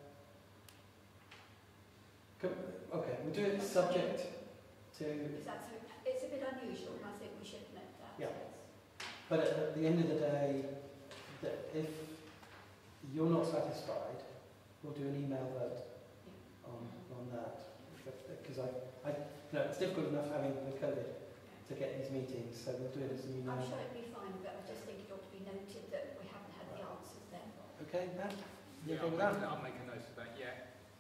S1: com- okay, we'll do it subject to,
S5: Is that so? It's a bit unusual, and I think we should note that.
S1: Yeah.
S5: Yes.
S1: but at, at the end of the day, that if you're not satisfied, we'll do an email vote on, on that. Because I, I, you know, it's difficult enough having the COVID to get these meetings, so we'll do it as an email.
S5: I'm sure it'd be fine, but I just think it ought to be noted that we haven't had the answers then.
S1: Okay, Matt? You
S9: Yeah,
S1: okay
S9: I'll
S1: with that?
S9: make, I'll make a note of that, yeah.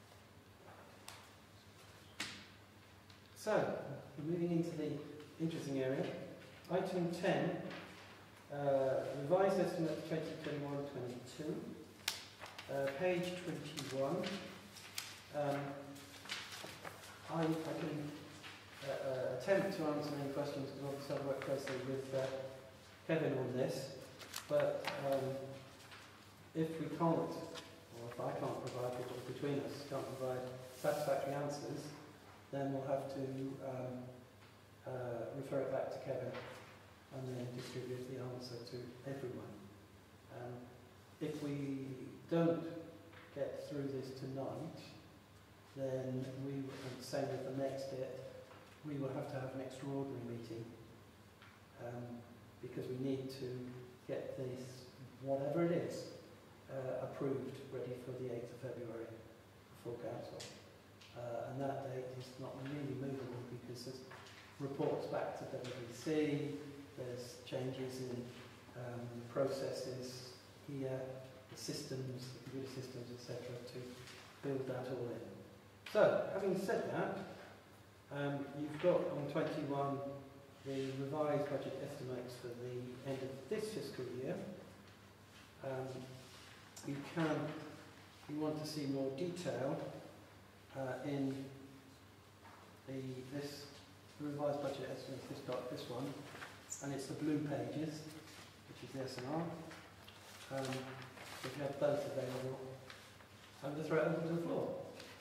S1: So, we're moving into the interesting area. Item ten, uh, revised estimate twenty twenty-one twenty-two, uh, page twenty-one. Um, I, I can uh, uh, attempt to answer any questions because obviously I've worked closely with uh, Kevin on this, but um, if we can't, or if I can't provide, or between us can't provide satisfactory answers, then we'll have to um, uh, refer it back to Kevin and then distribute the answer to everyone. Um, if we don't get through this tonight, then we will, and same with the next bit, we will have to have an extraordinary meeting um, because we need to get this, whatever it is, uh, approved, ready for the eighth of February for council. Uh, and that date is not really movable because there's reports back to W B C, there's changes in um, processes here, the systems, the computer systems, et cetera, to build that all in. So, having said that, um, you've got on twenty-one the revised budget estimates for the end of this fiscal year. Um, you can, if you want to see more detail, Uh, in the this revised budget estimate, this doc, this one, and it's the blue pages, which is the S and R. Um, if you have both available, I'm going to throw it over to the floor.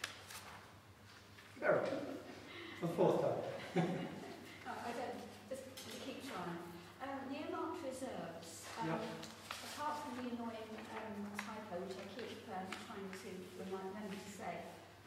S1: Beryl, for the fourth time.
S5: Oh, I don't, just to keep trying. Um, the earmarked reserves, um,
S1: Yep.
S5: apart from the annoying um, typo, which I keep um, trying to remind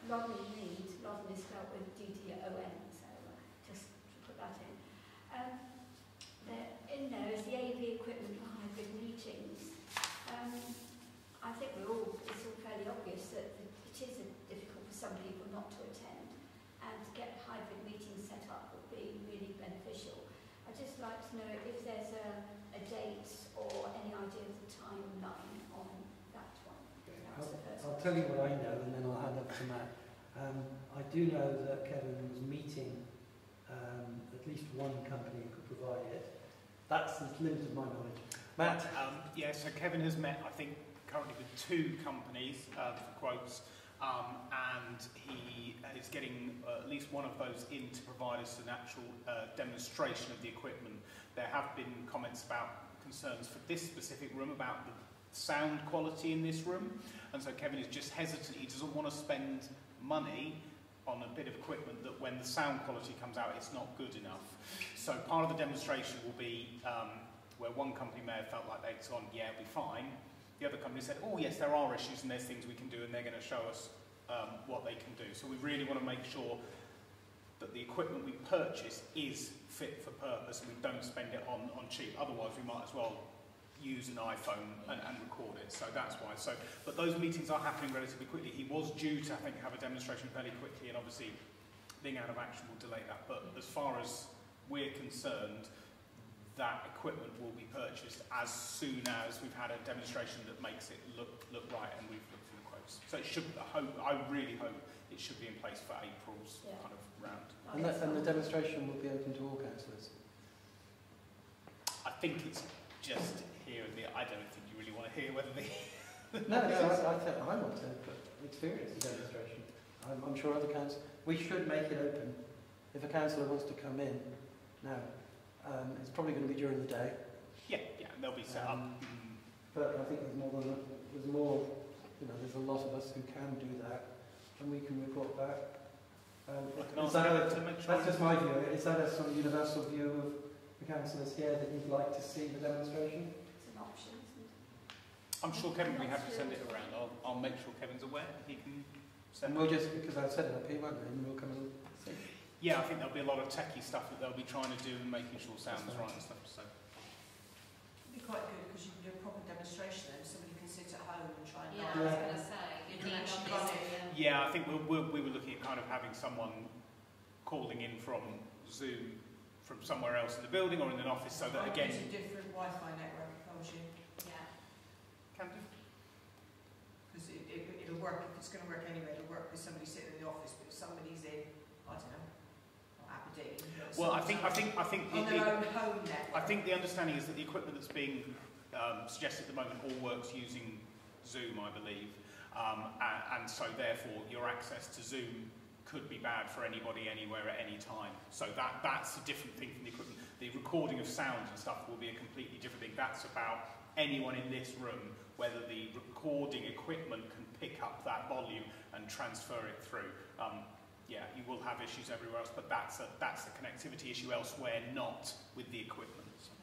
S5: Rodney Reed, Rodney is spelled with D D O N, so uh, just to put that in. Um, there, in there is the A V equipment for hybrid meetings. Um, I think we're all, it's all fairly obvious that it is difficult for some people not to attend, and to get hybrid meetings set up would be really beneficial. I'd just like to know if there's a, a date or any idea of the timeline on that one.
S1: I'll, I'll tell you what I know, and then I'll hand up to Matt. Um, I do know that Kevin was meeting um, at least one company who could provide it. That's the limit of my knowledge. Matt?
S2: Um, yeah, so Kevin has met, I think, currently with two companies uh, for quotes, um, and he is getting uh, at least one of those in to provide us an actual uh, demonstration of the equipment. There have been comments about concerns for this specific room about the sound quality in this room, and so Kevin is just hesitant. He doesn't want to spend money on a bit of equipment that when the sound quality comes out it's not good enough. So part of the demonstration will be um, where one company may have felt like they'd gone, yeah, it'll be fine. The other company said, oh yes, there are issues and there's things we can do, and they're going to show us um, what they can do. So we really want to make sure that the equipment we purchase is fit for purpose and we don't spend it on, on cheap. Otherwise we might as well use an iPhone and, and record it. So that's why. So, but those meetings are happening relatively quickly. He was due to, I think, have a demonstration fairly quickly, and obviously being out of action will delay that. But as far as we're concerned, that equipment will be purchased as soon as we've had a demonstration that makes it look look right, and we've looked through the quotes. So it should. I hope. I really hope it should be in place for April's yeah. kind of round.
S1: And, that, and the demonstration will be open to all councillors.
S2: I think it's just here and there. I don't think you really want to hear whether the.
S1: no, no, I, I, think I want to experience the demonstration. I'm, I'm sure other councils. We should make it open. If a councillor wants to come in now. Um, it's probably going to be during the day.
S2: Yeah, yeah, and they'll be set
S1: um,
S2: up.
S1: But I think there's more than there's more. You know, there's a lot of us who can do that, and we can report back. Um, is that a,
S2: to make sure
S1: that's just my view. Is that a sort of universal view of the councillors here that you'd like to see the demonstration?
S5: It's an option, isn't it?
S2: I'm sure Kevin will be happy to send it around. I'll, I'll make sure Kevin's aware. He can send.
S1: And we'll just because I've set it up here, won't we? And we'll come and see.
S2: Yeah, I think there'll be a lot of techie stuff that they'll be trying to do and making sure sound's right and stuff. So
S6: it'd be quite good because you can do a proper demonstration and somebody can sit at home and try and
S8: Yeah,
S6: learn.
S8: I was going to say,
S6: You
S8: you
S6: can
S8: need
S6: actually
S8: on
S6: run
S8: this,
S6: it.
S8: yeah.
S2: yeah, I think we're, we're, we were looking at kind of having someone calling in from Zoom from somewhere else in the building or in an office, so that again.
S6: Use a different Wi-Fi network, I suppose you.
S8: Yeah.
S2: Can do.
S6: Because it, it, it'll work, if it's going to work anyway, it'll work with somebody sitting in the office, but if somebody's in, I don't know, Aberdeen.
S2: Well, I think, I think, I think,
S6: on
S2: it,
S6: their
S2: it,
S6: own home network.
S2: I think the understanding is that the equipment that's being um, suggested at the moment all works using Zoom, I believe, um, and, and so therefore your access to Zoom could be bad for anybody anywhere at any time. So that that's a different thing from the equipment. The recording of sound and stuff will be a completely different thing. That's about anyone in this room, whether the recording equipment can pick up that volume and transfer it through. Um, yeah, you will have issues everywhere else, but that's a, that's a connectivity issue elsewhere, not with the equipment. So.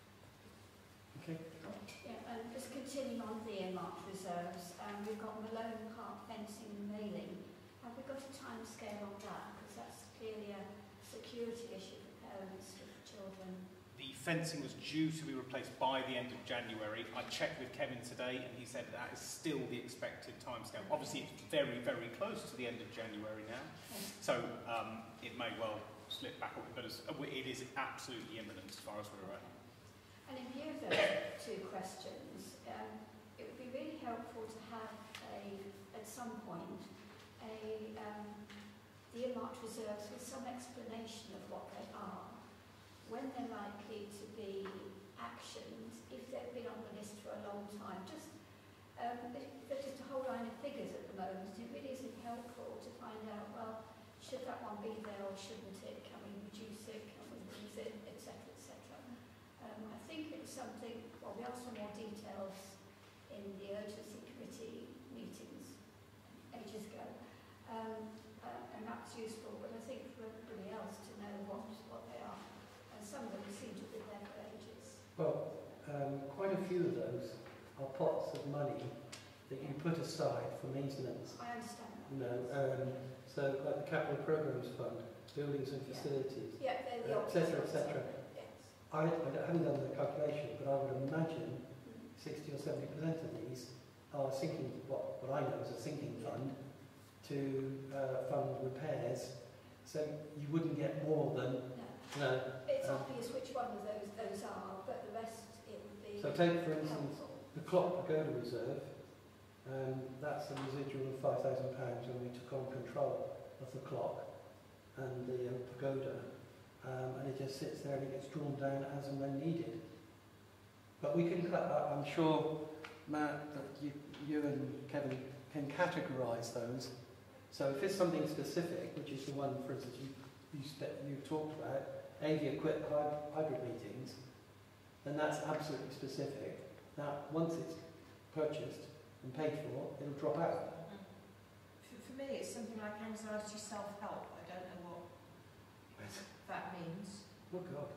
S1: Okay.
S5: Yeah, and just continuing on the earmarked reserves, um, we've got Malone Park fencing and mailing. Have we got a time scale on that? Because that's clearly a security issue for parents with children.
S2: The fencing was due to be replaced by the end of January. I checked with Kevin today and he said that is still the expected timescale. Obviously it's very, very close to the end of January now. So um, it may well slip back, but it is absolutely imminent as far as we're aware.
S5: And in view of those two questions, um, it would be really helpful to have a, at some point, a, um, the earmarked reserves with some explanation of what they are, when they're likely to be actioned, if they've been on the list for a long time. Just, um, there's just a whole line of figures at the moment. It really isn't helpful to find out, well, should that one be there or shouldn't it? Can we reduce it? Can we lose it? Etc. et cetera. Um, I think it's something, well, we asked for more details in the urgency committee meetings ages ago. Um, uh, and that's useful, but I think for everybody else to know what, what they are. And some of them seem to have been there for ages.
S1: Well, um, quite a few of those are pots of money that you put aside for maintenance.
S5: I understand that.
S1: you know, um, so like the Capital Programmes Fund, buildings and facilities,
S5: Yeah, they're the
S1: et cetera, et
S5: obvious
S1: cetera.
S5: ones. Yes.
S1: I, I haven't done the calculation, but I would imagine sixty or seventy percent of these are sinking, what, what I know is a sinking fund to uh, fund repairs. So you wouldn't get more than,
S5: No.
S1: no.
S5: It's
S1: um,
S5: obvious which ones those those are, but the rest it would be
S1: So take for instance
S5: helpful.
S1: the Clock Pagoda Reserve, um, that's a residual of five thousand pounds when we took on control of the clock and the uh, pagoda, um, and it just sits there and it gets drawn down as and when needed. But we can, uh, I'm sure, Matt, that you, you and Kevin can categorise those. So if it's something specific, which is the one, for instance, you, you, spe- you talked about, A V equipped hy- hybrid meetings, then that's absolutely specific. Now, once it's purchased and paid for, it'll drop out.
S6: For, for me, it's something like anxiety self-help. I don't know what that means.
S1: Oh God.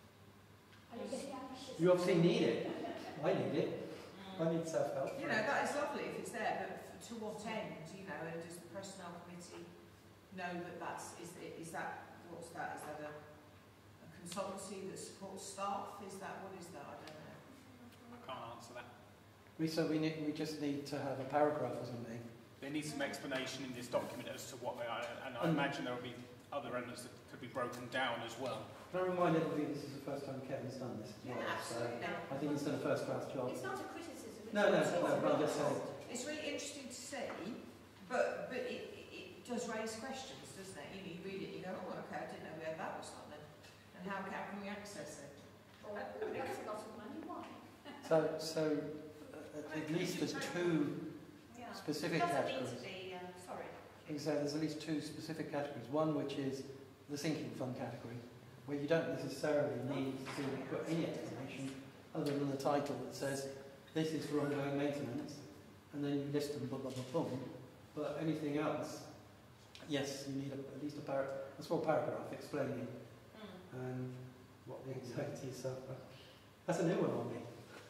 S5: Are you getting anxious?
S1: You obviously need it. I need it. I need self-help.
S6: You know, that is lovely if it's there, but f- to what end? You know, and does the personnel committee know that that's is is that what's that? Is that a, a consultancy that supports staff? Is that what is that? I don't know.
S2: I can't answer that.
S1: We, so we, need, we just need to have a paragraph or something.
S2: There needs some explanation in this document as to what they are, and I
S1: Um,
S2: imagine there will be other elements that could be broken down as well.
S1: Can I remind everybody this is the first time Kevin's done this as well,
S6: Yeah,
S1: so
S6: absolutely.
S1: I think he's done a first class job.
S5: It's not a criticism. It's
S1: No, no,
S5: it's
S1: no, but I'm just saying.
S6: It's really interesting to see, but but it, it, it does raise questions, doesn't it? You know, you read it, you go, oh, okay, I didn't know we had that or something, and how can, how can we access it?
S5: Or, oh, that's a lot of money. Why?
S1: So, so uh, at least there's two
S8: Yeah.
S1: specific
S8: It doesn't need
S1: categories.
S8: to be, um, sorry.
S1: So there's at least two specific categories. One which is the sinking fund category, where you don't necessarily need to put any explanation other than the title that says this is for ongoing maintenance, and then you list them, blah, blah, blah, boom. But anything else, yes, you need a, at least a, para- a small paragraph explaining um, what the anxieties are. That's a new one on me.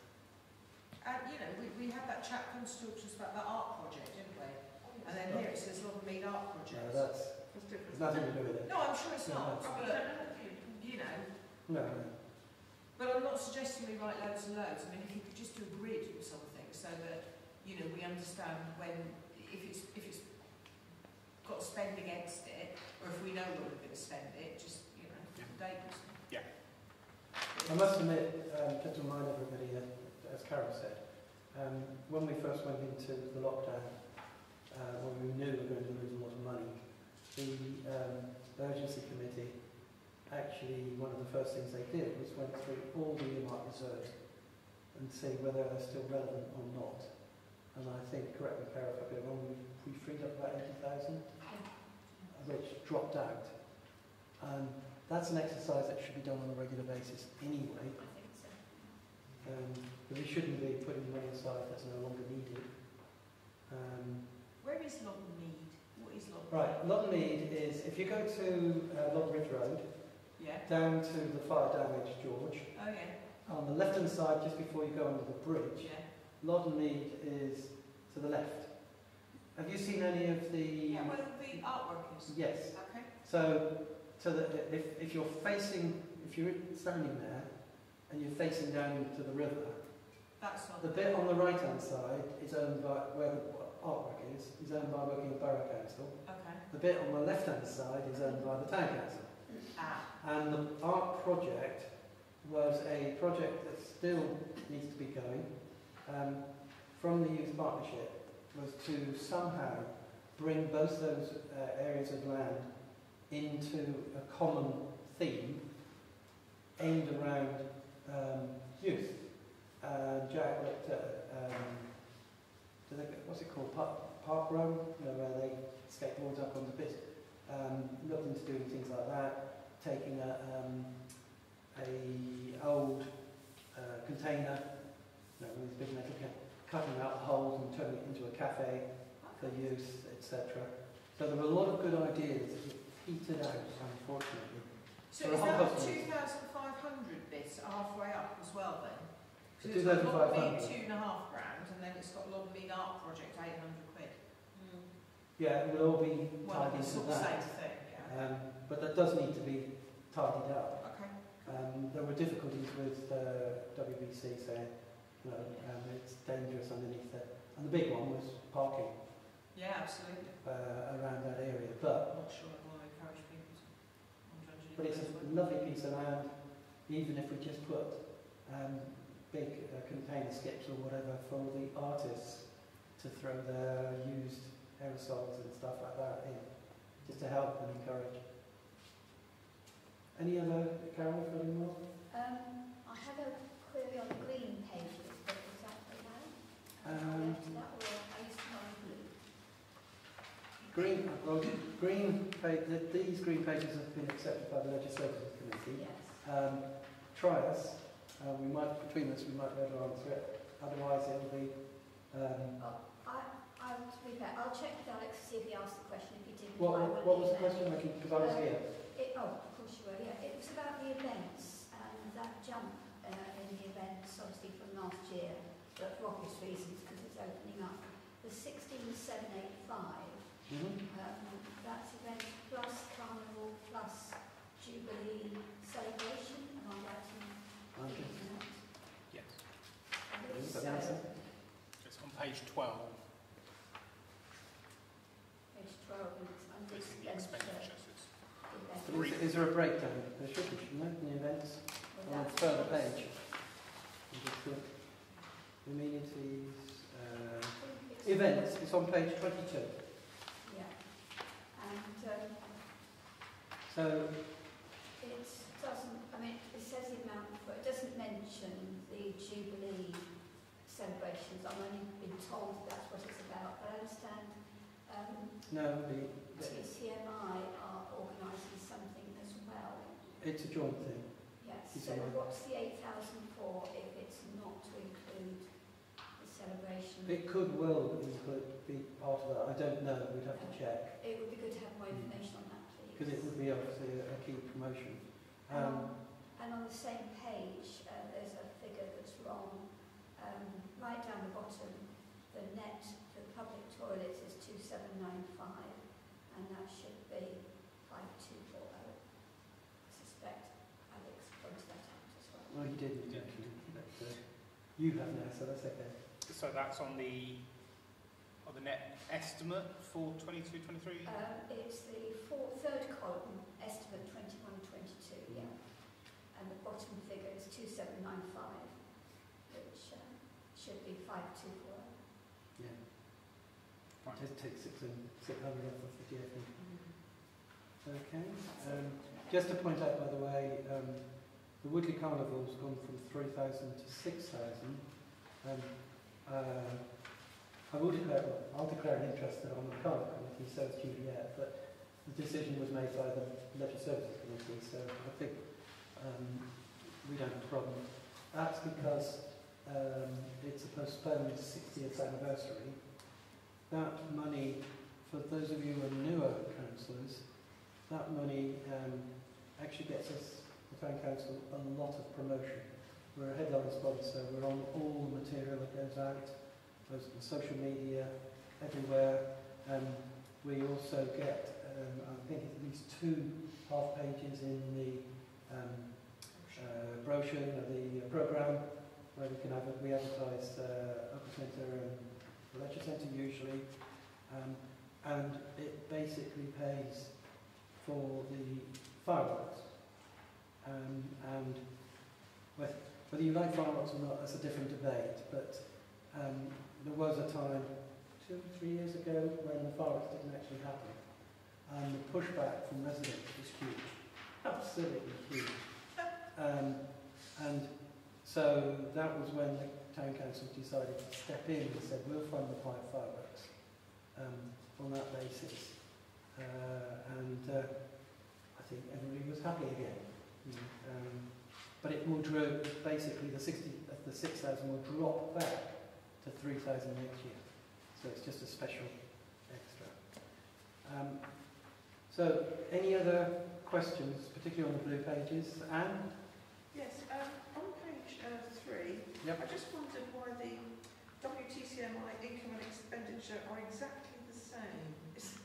S6: And you know, we, we had that chap come to talk to us about that art project, didn't we? And then here it says Love Mead Art
S1: No,
S6: Project.
S1: that's,
S3: That's different.
S1: there's nothing to do with it.
S6: No, I'm sure it's
S1: No,
S6: not,
S1: that's-
S6: but you know.
S1: No, no.
S6: But I'm not suggesting we write loads and loads. I mean, if you could just do a grid or something, so that you know we understand when if it's if it's got to spend against it, or if we know when we're going to spend it, just you know,
S2: Yeah.
S6: date or something.
S2: Yeah.
S1: I must admit, um, just to remind everybody, uh, as Carol said, um, when we first went into the lockdown, uh, when we knew we were going to lose a lot of money, the um, urgency committee, actually one of the first things they did was went through all the earmarked reserves and see whether they're still relevant or not. And I think, correct me Carol if I go wrong, we, we freed up about eighty thousand, which dropped out. Um, that's an exercise that should be done on a regular basis anyway.
S5: I think so.
S1: Um, but we shouldn't be putting money aside that's no longer needed. Um,
S6: Where is Lodden Mead? What is Lodden?
S1: right, Lodden Mead is, if you go to uh, Lodden Ridge Road,
S6: Yeah.
S1: down to the fire damage George,
S6: Oh yeah.
S1: on the left hand side just before you go under the bridge,
S6: Yeah.
S1: Lodden Mead is to the left. Have you seen any of the...
S6: Yeah. Where the artwork is.
S1: Yes.
S6: Okay.
S1: So, to the, if, if you're facing, if you're standing there and you're facing down to the river,
S6: That's not.
S1: the bit on the right hand side is owned by, where the artwork is, is owned by Woking Borough Council.
S6: Okay.
S1: The bit on the left hand side is owned by the Town Council.
S6: Ah.
S1: And the art project was a project that still needs to be going um, from the Youth Partnership, was to somehow bring both those uh, areas of land into a common theme aimed around um, youth. Uh, Jack looked at, um, do they, what's it called, Park, Park Row, you know, where they skateboards up on the bit, um, looked into doing things like that, taking a, um, a old uh, container, you know, with this big metal can, cutting out the holes and turning it into a cafe for youth, et cetera. So there were a lot of good ideas that were petered out, unfortunately.
S6: So
S1: For
S6: is
S1: a whole
S6: that
S1: host of
S6: two thousand five hundred bits halfway up as well then?
S1: The
S6: So it's got Lodden
S1: two thousand five hundred.
S6: Mead two and a half grand, and then it's got Lodden Mead Art Project eight hundred quid.
S1: Yeah, it will all be
S6: Well,
S1: tied
S6: it's
S1: into
S6: not the same
S1: that.
S6: thing, yeah.
S1: Um, but that does need to be tidied up.
S6: Okay.
S1: Um, there were difficulties with uh, W B C saying, you know, um, it's dangerous underneath it. And the big one was parking
S6: Yeah, absolutely.
S1: uh, around that area. But,
S6: I'm not sure I want to encourage people to wander underneath
S1: but it's a
S6: those.
S1: lovely piece of land, even if we just put um, big uh, container skips or whatever for the artists to throw their used aerosols and stuff like that in, just to help and encourage. Any other, Carol, for any more?
S5: Um, I had a query on the green pages, but is that allowed?
S1: Um,
S5: Left that, or I used to know blue?
S1: Green, well, green page, these green pages have been accepted by the Legislative Committee.
S5: Yes.
S1: Um, try us. Uh, we might, between us, we might be able to answer it. Otherwise, it'll be. Um,
S5: Oh, I, I, to be fair, I'll check with Alex to see if he asked the question. If he didn't,
S1: what,
S5: I will
S1: what was the
S5: email.
S1: question? Because I was
S5: Uh,
S1: here.
S5: It, oh, of course you were, yeah. It was about the events and that jump uh, in the events, obviously from last year, but for obvious reasons, because it's opening up. The sixteen seven eight five,
S1: Mm-hmm.
S5: um, that's event plus carnival plus jubilee celebration. Am I right in
S1: Okay.
S5: thinking that?
S2: Yes.
S5: And
S1: Is
S5: it's,
S1: that the
S5: uh,
S1: answer?
S2: It's on page twelve.
S5: page twelve, and it's under
S2: It's in the
S5: expenditure.
S2: expenditures. It's
S5: events.
S2: Three.
S1: Is, is there a breakdown? There should be, shouldn't there, in the events?
S5: Well,
S1: On the
S5: that's
S1: further
S5: what
S1: page. You just look. Amenities. Uh,
S5: I think it's-
S1: events. It's on page twenty-two.
S5: Yeah. And um,
S1: So,
S5: it doesn't, I mean, it says the amount, but it doesn't mention the Jubilee celebrations. I've only been told that's what it's about. But I understand um,
S1: no, the,
S5: T C M I are organising something as well.
S1: it's a joint thing.
S5: Yes.
S1: T C
S5: So
S1: M I.
S5: what's the eight thousand for if it's not to include the celebration?
S1: It could well include, be part of that. I don't know. We'd have to check.
S5: It would be good to have more information on that, please.
S1: Because it would be obviously a, a key promotion.
S5: Um,
S1: Um,
S5: and on the same page, uh, there's a figure that's wrong. Um, right down the bottom, the net for the public toilets is two seven nine five, and that should be five two four zero. I suspect Alex pointed that out as well.
S1: well, you didn't,
S2: Yeah.
S1: actually. But, uh, you have now, so that's okay.
S2: So that's on the on the net estimate for twenty-two twenty-three.
S5: Um, it's the four, third column, estimate twenty-one twenty-two, yeah. And the bottom figure is two seven nine five, which uh, should be five two four zero.
S1: Yeah.
S2: Fine.
S1: Just take six and six hundred off of the G F E. Okay. Um, just to point out, by the way, um, the Woodley Carnival's gone from three thousand to six thousand. Um, uh, I will declare, well, I'll declare an interest on the Carnival Committee, so it's due yet, but the decision was made by the Leisure Services Committee, so I think um, we don't have a problem. That's because um, it's a postponed sixtieth anniversary. That money, for those of you who are newer councillors, that money um, actually gets us, the town council, a lot of promotion. We're a headline sponsor, we're on all the material that goes out, goes on social media, everywhere. Um, we also get, um, I think, at least two half pages in the um, uh, brochure, uh, the uh, programme, where we can have we advertise uh, Oakwood Centre and the Leisure Centre usually, um, and it basically pays for the fireworks. Um, and with, whether you like fireworks or not, that's a different debate, but um, there was a time, two or three years ago, when the fireworks didn't actually happen. And the pushback from residents was huge, absolutely huge. Um, and so that was when the town council decided to step in and said, we'll fund the fire fireworks um, on that basis. Uh, and uh, I think everybody was happy again. You know, um, but it will draw, basically the sixty, uh, the six thousand will drop back to three thousand next year. So it's just a special extra. Um, so any other questions, particularly on the blue pages? Anne?
S3: Yes, um, on page uh, three,
S1: Yep.
S3: I just wondered why the W T C M I income and expenditure are exactly the same. Is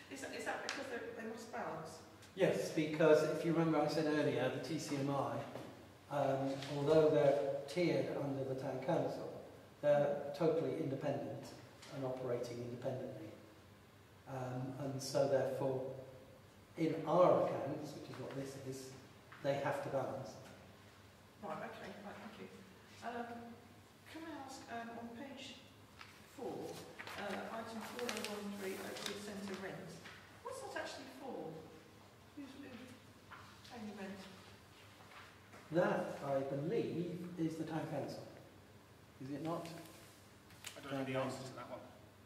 S3: Is that, is that because they, they must balance?
S1: Yes, because if you remember I said earlier, the T C M I, um, although they're tiered under the Town Council, they're totally independent and operating independently. Um, and so therefore, in our accounts, which is what this is, they have to balance.
S3: Right, okay, right, thank you. Um, can I ask, um, on page four, uh, item four oh one three, Oakwood Centre rent, what's that actually for? Who's, who's paying the rent?
S1: That, I believe, is the Town Council. Is it not?
S2: I don't know the answer to that one.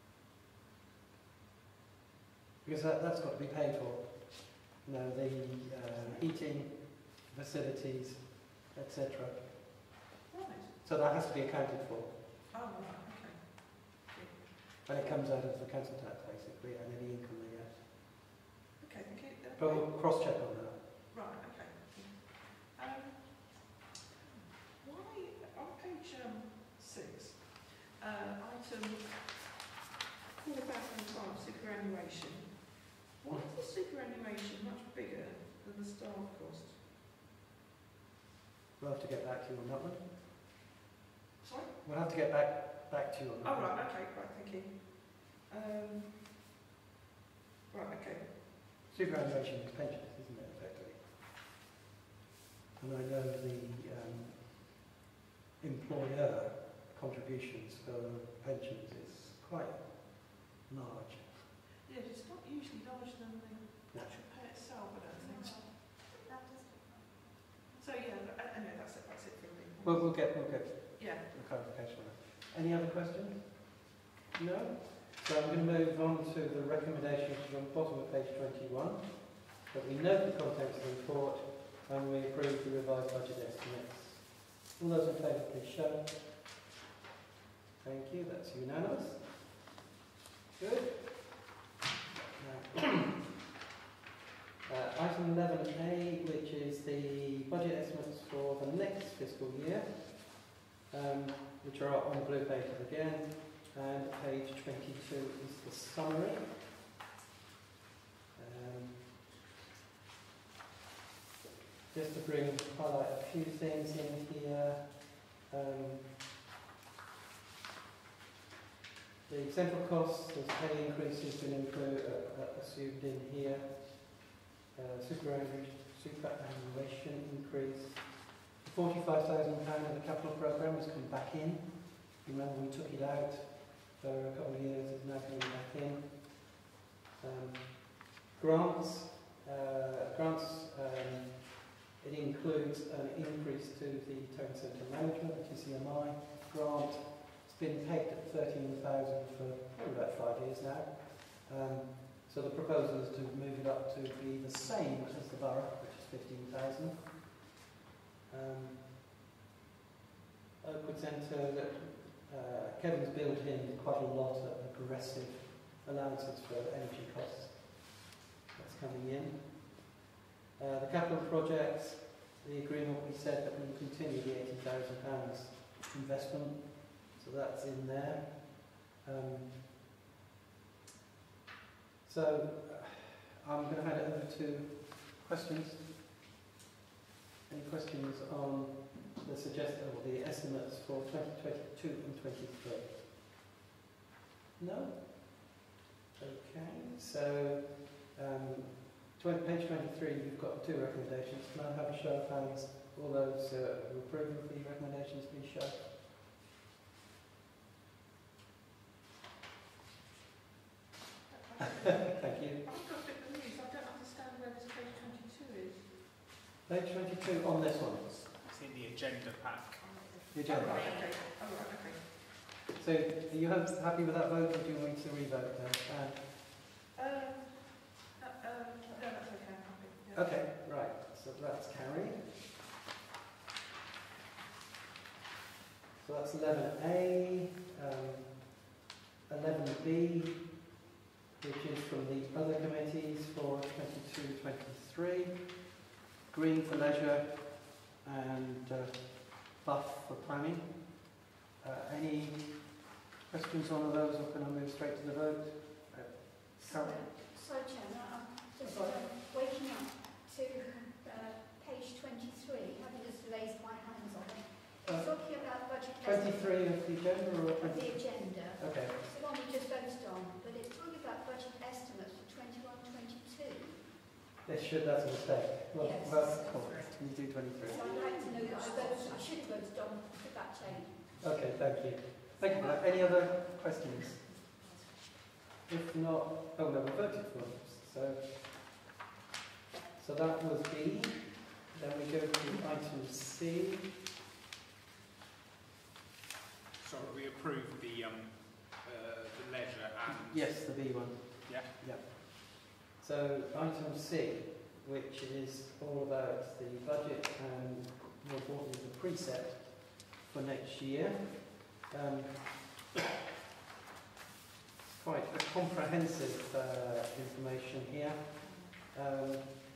S1: Because that, that's got to be paid for. You know, the uh, heating, facilities, et cetera.
S3: Right.
S1: So that has to be accounted for.
S3: Oh, right, okay.
S1: And it comes out of the council tax, basically, and any income they get.
S3: Okay, thank you. Uh,
S1: But we'll cross-check on that.
S3: Right, okay. Um, why, on page um, six, uh, item four thousand five, superannuation, why is the superannuation much bigger than the staff cost?
S1: We'll have to get back to you on that one.
S3: Sorry?
S1: We'll have to get back back to you on that
S3: Oh,
S1: one.
S3: right, okay, right, thank you. Um, right, okay.
S1: Superannuation is pensions, isn't it, effectively? And I know the um, employer contributions for pensions is quite large.
S3: Yeah, it's not usually larger than the
S1: No.
S3: actual pay itself, I don't think so.
S4: That does.
S3: So, yeah, but, uh, anyway, that's it, that's it for me.
S1: Well, we'll get we'll get
S3: Yeah.
S1: a clarification on that. Any other questions? No? So I'm going to move on to the recommendations from the bottom of page twenty-one. That we note the contents of the report and we approve the revised budget estimates. All those in favour, please show. Thank you, that's unanimous. Good. Now, uh, item eleven A, which is the budget estimates for the next fiscal year, um, which are on the blue paper again, and page twenty-two is the summary. Um, just to bring highlight a few things in here. Um, the central costs, there's pay increases been include, uh, uh, assumed in here. Uh, superannuation, superannuation increase. forty-five thousand pounds of the capital programme has come back in. Remember we took it out for a couple of years, it's now coming back in. Um, grants, uh, grants, um, it includes an increase to the town centre management, the T C M I grant. It's been pegged at thirteen thousand for probably about five years now. Um, so the proposal is to move it up to be the same as the borough, which is fifteen thousand. Um, Oakwood Centre, uh, Kevin's built in quite a lot of aggressive allowances for energy costs. That's coming in. Uh, the capital projects, the agreement we said that we will continue the eighty thousand pounds investment, so that's in there. Um, so uh, I'm going to hand it over to questions. Any questions on the suggested or the estimates for twenty twenty-two and twenty-three? No? Okay, so um, twenty, page twenty-three, you've got two recommendations. Can I have a show of hands? All those uh, who approve of the recommendations, please show. Thank you.
S3: I've got a bit confused. I don't understand where this page twenty-two is.
S1: Page twenty-two on this one.
S2: It's in the agenda pack.
S1: The agenda.
S3: Oh, right, okay. Oh, right, okay.
S1: So, are you ha- happy with that vote, or do you want me to revote then? Uh,
S3: Um, uh, um, no, that's okay. I'm happy. Yeah.
S1: okay, right. So that's carried. So that's eleven A, um, eleven B, which is from the other committees for twenty-two twenty-three. Green for leisure and uh, buff for planning. Uh, any questions on those, or can I move straight to the vote? Uh,
S6: So,
S1: Carol?
S5: Sorry, Chairman, I'm just
S1: Sorry.
S5: um, waking up to uh, page twenty-three, having just raised my hands on it.
S1: Uh,
S5: It's talking about budget
S1: twenty-three of the agenda or
S5: estimates of
S1: twenty?
S5: the agenda.
S1: Okay.
S5: It's the one we just voted on, but it's talking about budget estimates for twenty-one twenty-two.
S1: This should, that's a mistake. Well,
S5: Yes.
S1: well, cool. Can you do twenty-three?
S5: So I'd like to know that I voted, I should have voted on with that change.
S1: Okay, thank you. Thank you for that. Any other questions? If not, oh no, we voted for it. So, so that was B. Then we go to item C.
S2: So we approved the, um, uh, the leisure and...
S1: Yes, the B one.
S2: Yeah.
S1: Yeah. So item C, which is all about the budget and more importantly the precept for next year. Um, quite a comprehensive uh, information here. Um,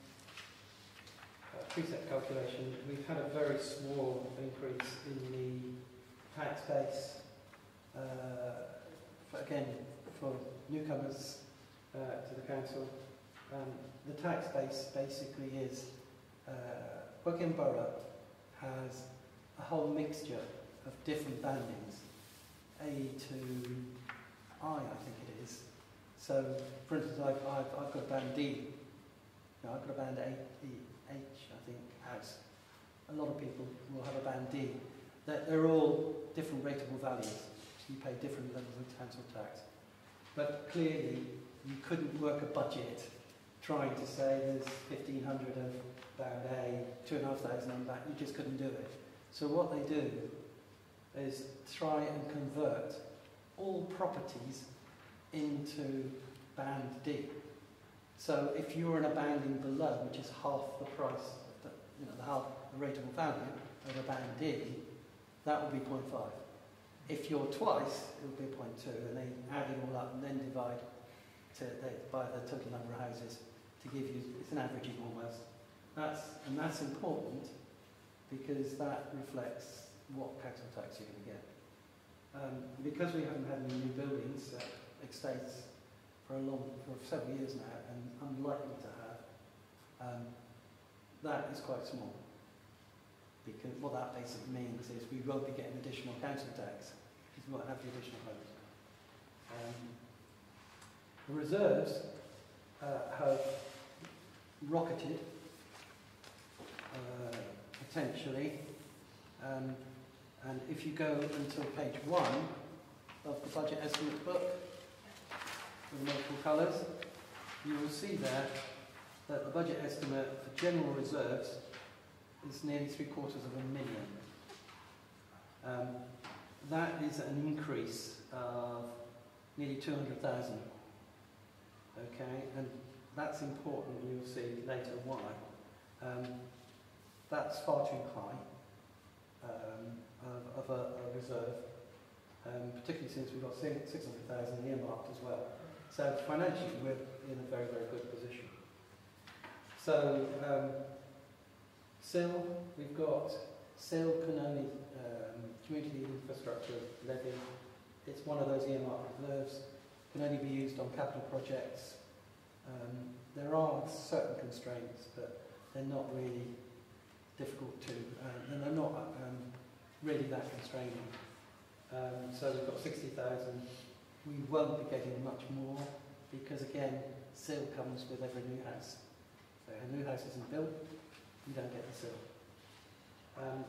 S1: uh, precept calculation. We've had a very small increase in the tax base. Uh, for, again, for newcomers uh, to the council. Um, the tax base basically is uh, Buckingham Borough has a whole mixture of different bandings, A to I, I think it is. So, for instance, I've, I've, I've got a band D. No, I've got a band A, E, H, I think, as a lot of people will have a band D. They're, they're all different rateable values. So you pay different levels of council tax. But clearly, you couldn't work a budget trying to say there's fifteen hundred of band A, two and a half thousand on that. You just couldn't do it. So what they do is try and convert all properties into band D. So if you're in a banding below, which is half the price, of the, you know, the half the rateable value of a band D, that would be zero point five. If you're twice, it would be zero point two, and they add it all up and then divide to, they, by the total number of houses to give you, it's an averaging almost. That's, and that's important because that reflects what council tax you're going to get. Um, because we haven't had any new buildings at estates for a long, for several years now, and unlikely to have, um, that is quite small. Because what that basically means is we won't be getting additional council tax because we won't have the additional homes. Um, the reserves uh, have rocketed, uh, potentially, um, and if you go until page one of the budget estimate book, with multiple colours, you will see there that the budget estimate for general reserves is nearly three quarters of a million. Um, that is an increase of nearly two hundred thousand. Okay, and that's important, you'll see later why. Um, that's far too high um, of, of a, a reserve, um, particularly since we've got six hundred thousand earmarked as well. So financially we're in a very, very good position. So um, S I L, we've got S I L can only um, community infrastructure levy. It's one of those earmarked reserves, can only be used on capital projects. Um, there are certain constraints, but they're not really difficult to, uh, and they're not um, really that constraining. Um, so we've got sixty thousand. We won't be getting much more because again, S I L comes with every new house. So if a new house isn't built, you don't get the S I L. Um,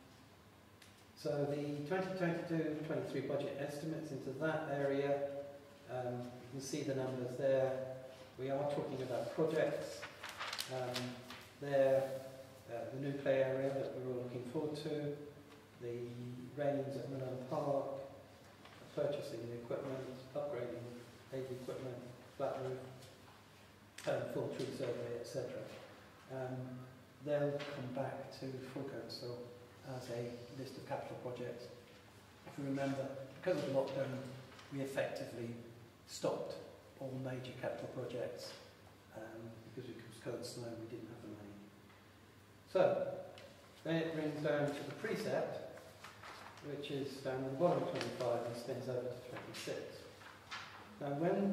S1: so the twenty twenty-two twenty-three budget estimates into that area, um, you can see the numbers there. We are talking about projects. Um, there, uh, the nuclear area that we're all looking forward to, the railings at Manila Park, purchasing the equipment, upgrading A V equipment, flat roof, um, full tree survey, et cetera. Um, they'll come back to full council as a list of capital projects. If you remember, because of lockdown, we effectively stopped all major capital projects um, because it was cold snow, we didn't have the money. So, then it brings down to the precept, which is down at the bottom of twenty-five and spins over to twenty-six. Now when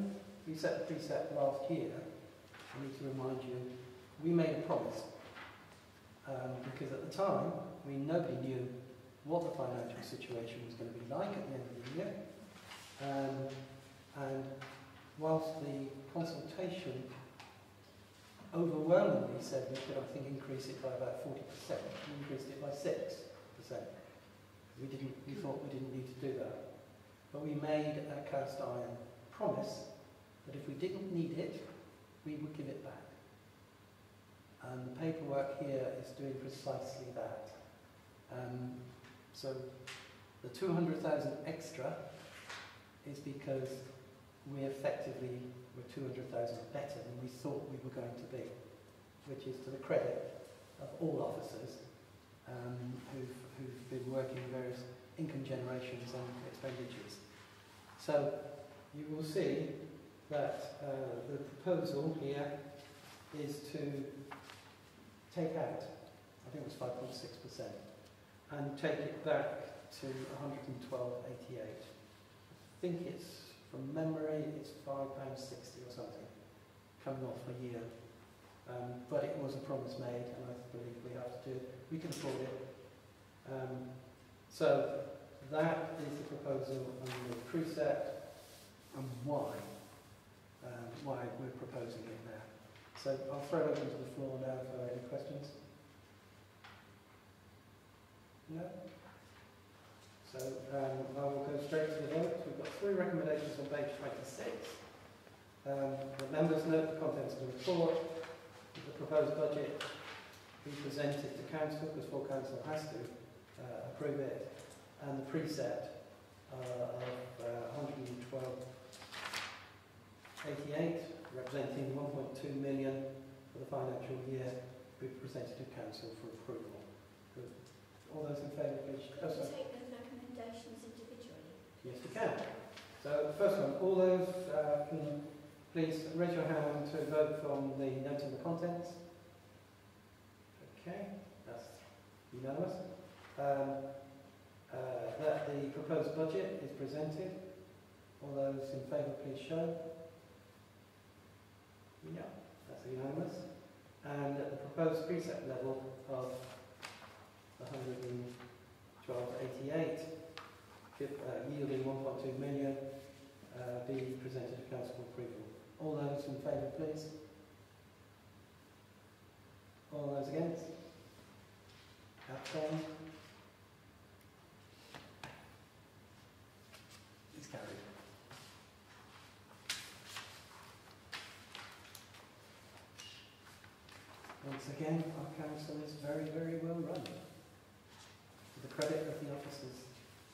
S1: we set the precept last year, I need to remind you, we made a promise. Um, because at the time, we nobody knew what the financial situation was going to be like at the end of the year. Um, and whilst the consultation overwhelmingly said we could, I think, increase it by about forty percent, we increased it by six percent. We didn't, we thought we didn't need to do that. But we made a cast iron promise that if we didn't need it, we would give it back. And the paperwork here is doing precisely that. Um, so the two hundred thousand extra is because we effectively were two hundred thousand better than we thought we were going to be, which is to the credit of all officers um, who've, who've been working various income generations and expenditures. So you will see that uh, the proposal here is to take out, I think it was five point six percent, and take it back to one hundred twelve eighty-eight. I think it's, from memory, it's five pounds sixty or something, coming off a year. Um, but it was a promise made, and I believe we have to do it. We can afford it. Um, so that is the proposal and the precept, and why, um, why we're proposing it now. So I'll throw it open to the floor now for any questions. No? So um, I will go straight to the vote. We've got three recommendations on page twenty-six. Um, the members note the contents of the report. The proposed budget be presented to council, because full council has to uh, approve it, and the precept uh, of uh, one hundred twelve eighty-eight, representing one point two million for the financial year, be presented to council for approval. Good. All those in favour, please.
S5: Could we take those recommendations individually?
S1: Yes, we can. So the first one, all those uh, can please raise your hand to vote from the note of the contents. Okay, that's unanimous. Um, uh, that the proposed budget is presented. All those in favour, please show. Yeah, that's unanimous. And at the proposed precept level of one hundred twelve eighty-eight, uh, yielding one point two million, uh, be presented to council for approval. All those in favour, please. All those against? Abstain? It's carried. Once again, our council is very, very well run. To the credit of the officers.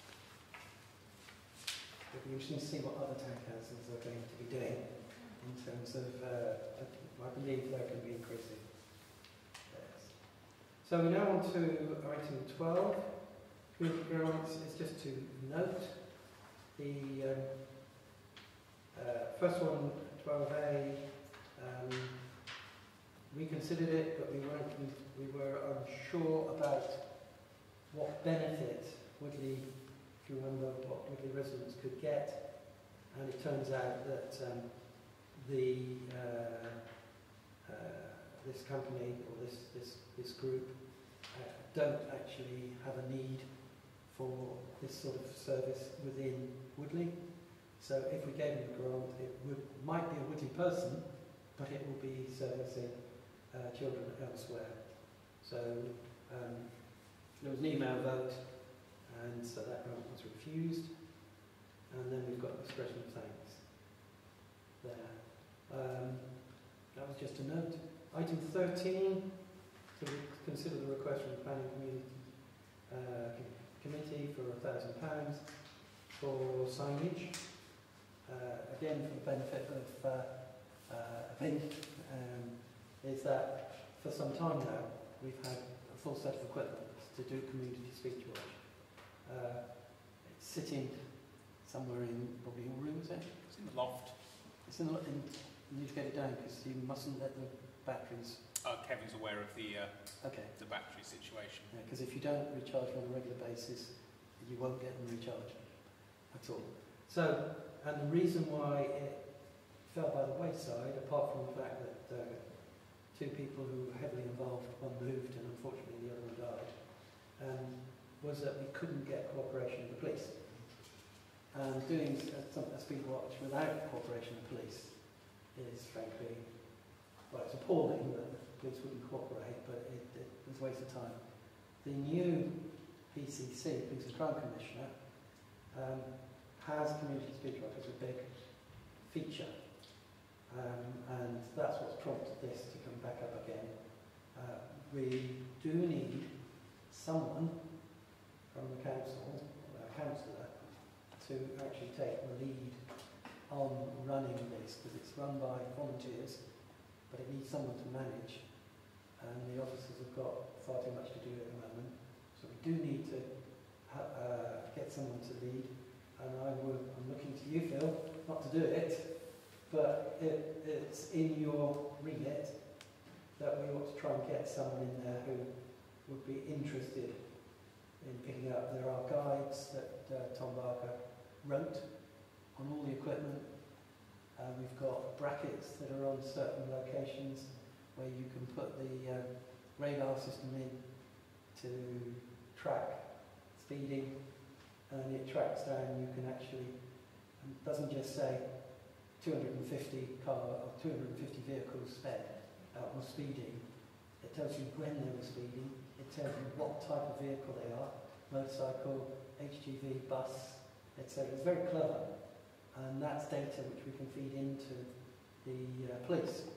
S1: It'll be interesting to see what other town councils are going to be doing in terms of, uh, I believe there can be increasing. Yes. So we're now on to item twelve. Community grants is just to note the um, uh, first one, twelve A. Um, we considered it, but we weren't. We, we were unsure about what benefit Woodley, if you remember, what Woodley residents could get, and it turns out that um, the uh, uh, this company or this this this group uh, don't actually have a need for this sort of service within Woodley. So if we gave them a grant, it would might be a Woodley person, but it will be servicing uh, children elsewhere. So um, there was an email vote, and so that grant was refused. And then we've got expression of thanks there. Um, that was just a note. Item thirteen, to consider the request from the Planning Community uh, Committee for a thousand pounds for signage. Uh, again, for the benefit of uh, uh, Vin, um, is that for some time now we've had a full set of equipment to do community speech watch. Uh, it's sitting somewhere in probably your room, is it?
S2: It's in the loft.
S1: It's in the in, you need to get it down because you mustn't let the batteries.
S2: Uh, Kevin's aware of the uh,
S1: Okay.
S2: the battery situation.
S1: Because if you don't recharge on a regular basis, you won't get them recharged at all. So, and the reason why it fell by the wayside, apart from the fact that uh, two people who were heavily involved, one moved and unfortunately the other one died, um, was that we couldn't get cooperation of the police. And doing a, a speed watch without cooperation of the police is frankly, well, it's appalling that the police wouldn't cooperate, but it, it was a waste of time. The new P C C, Police and Crime Commissioner, um, has community speed work as a big feature. Um, and that's what's prompted this to come back up again. Uh, we do need someone from the council, a councillor, to actually take the lead on running this, because it's run by volunteers, but it needs someone to manage, and the officers have got far too much to do at the moment. So we do need to ha uh, get someone to lead, and I would, I'm looking to you, Phil, not to do it, but it, it's in your remit that we ought to try and get someone in there who would be interested in picking up. There are guides that uh, Tom Barker wrote on all the equipment. Uh, we've got brackets that are on certain locations where you can put the uh, radar system in to track speeding, and it tracks down. You can actually, it doesn't just say two hundred fifty car or two hundred fifty vehicles sped out was speeding. It tells you when they were speeding. It tells you what type of vehicle they are: motorcycle, H G V, bus, et cetera. It's very clever, and that's data which we can feed into the uh, police.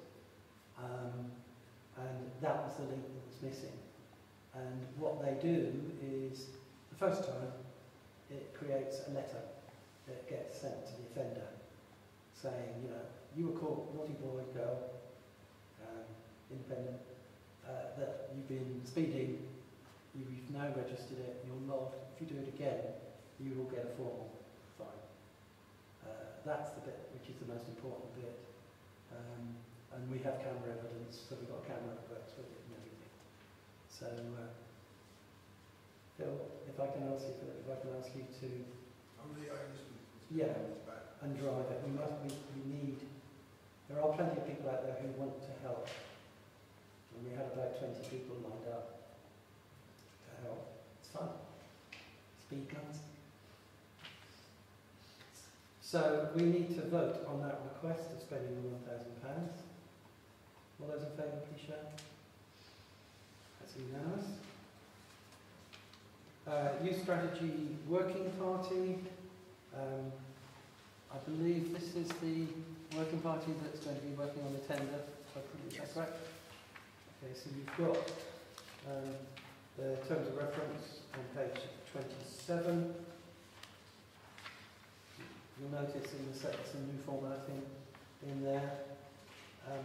S1: Um, and that was the link that was missing. And what they do is, the first time, it creates a letter that gets sent to the offender saying, you know, you were caught, naughty boy, girl, um, independent, uh, that you've been speeding, you've now registered it, you're logged. If you do it again, you will get a formal fine. Uh, that's the bit which is the most important bit. Um, and we have camera evidence, so we've got camera that works with it and everything. So, uh, Phil, if I can ask you, if I can ask you to,
S9: I'm the oldest.
S1: yeah, and drive it. We must. We, we need. There are plenty of people out there who want to help, and we had about twenty people lined up to help. It's fun. Speed guns. So we need to vote on that request of spending the one thousand pounds. All those in favour, please show. That's unanimous. Uh, Youth Strategy Working Party. Um, I believe this is the working party that's going to be working on the tender. Is that correct? Okay, so you've got um, the terms of reference on page twenty-seven. You'll notice in the set some new formatting in there. Um,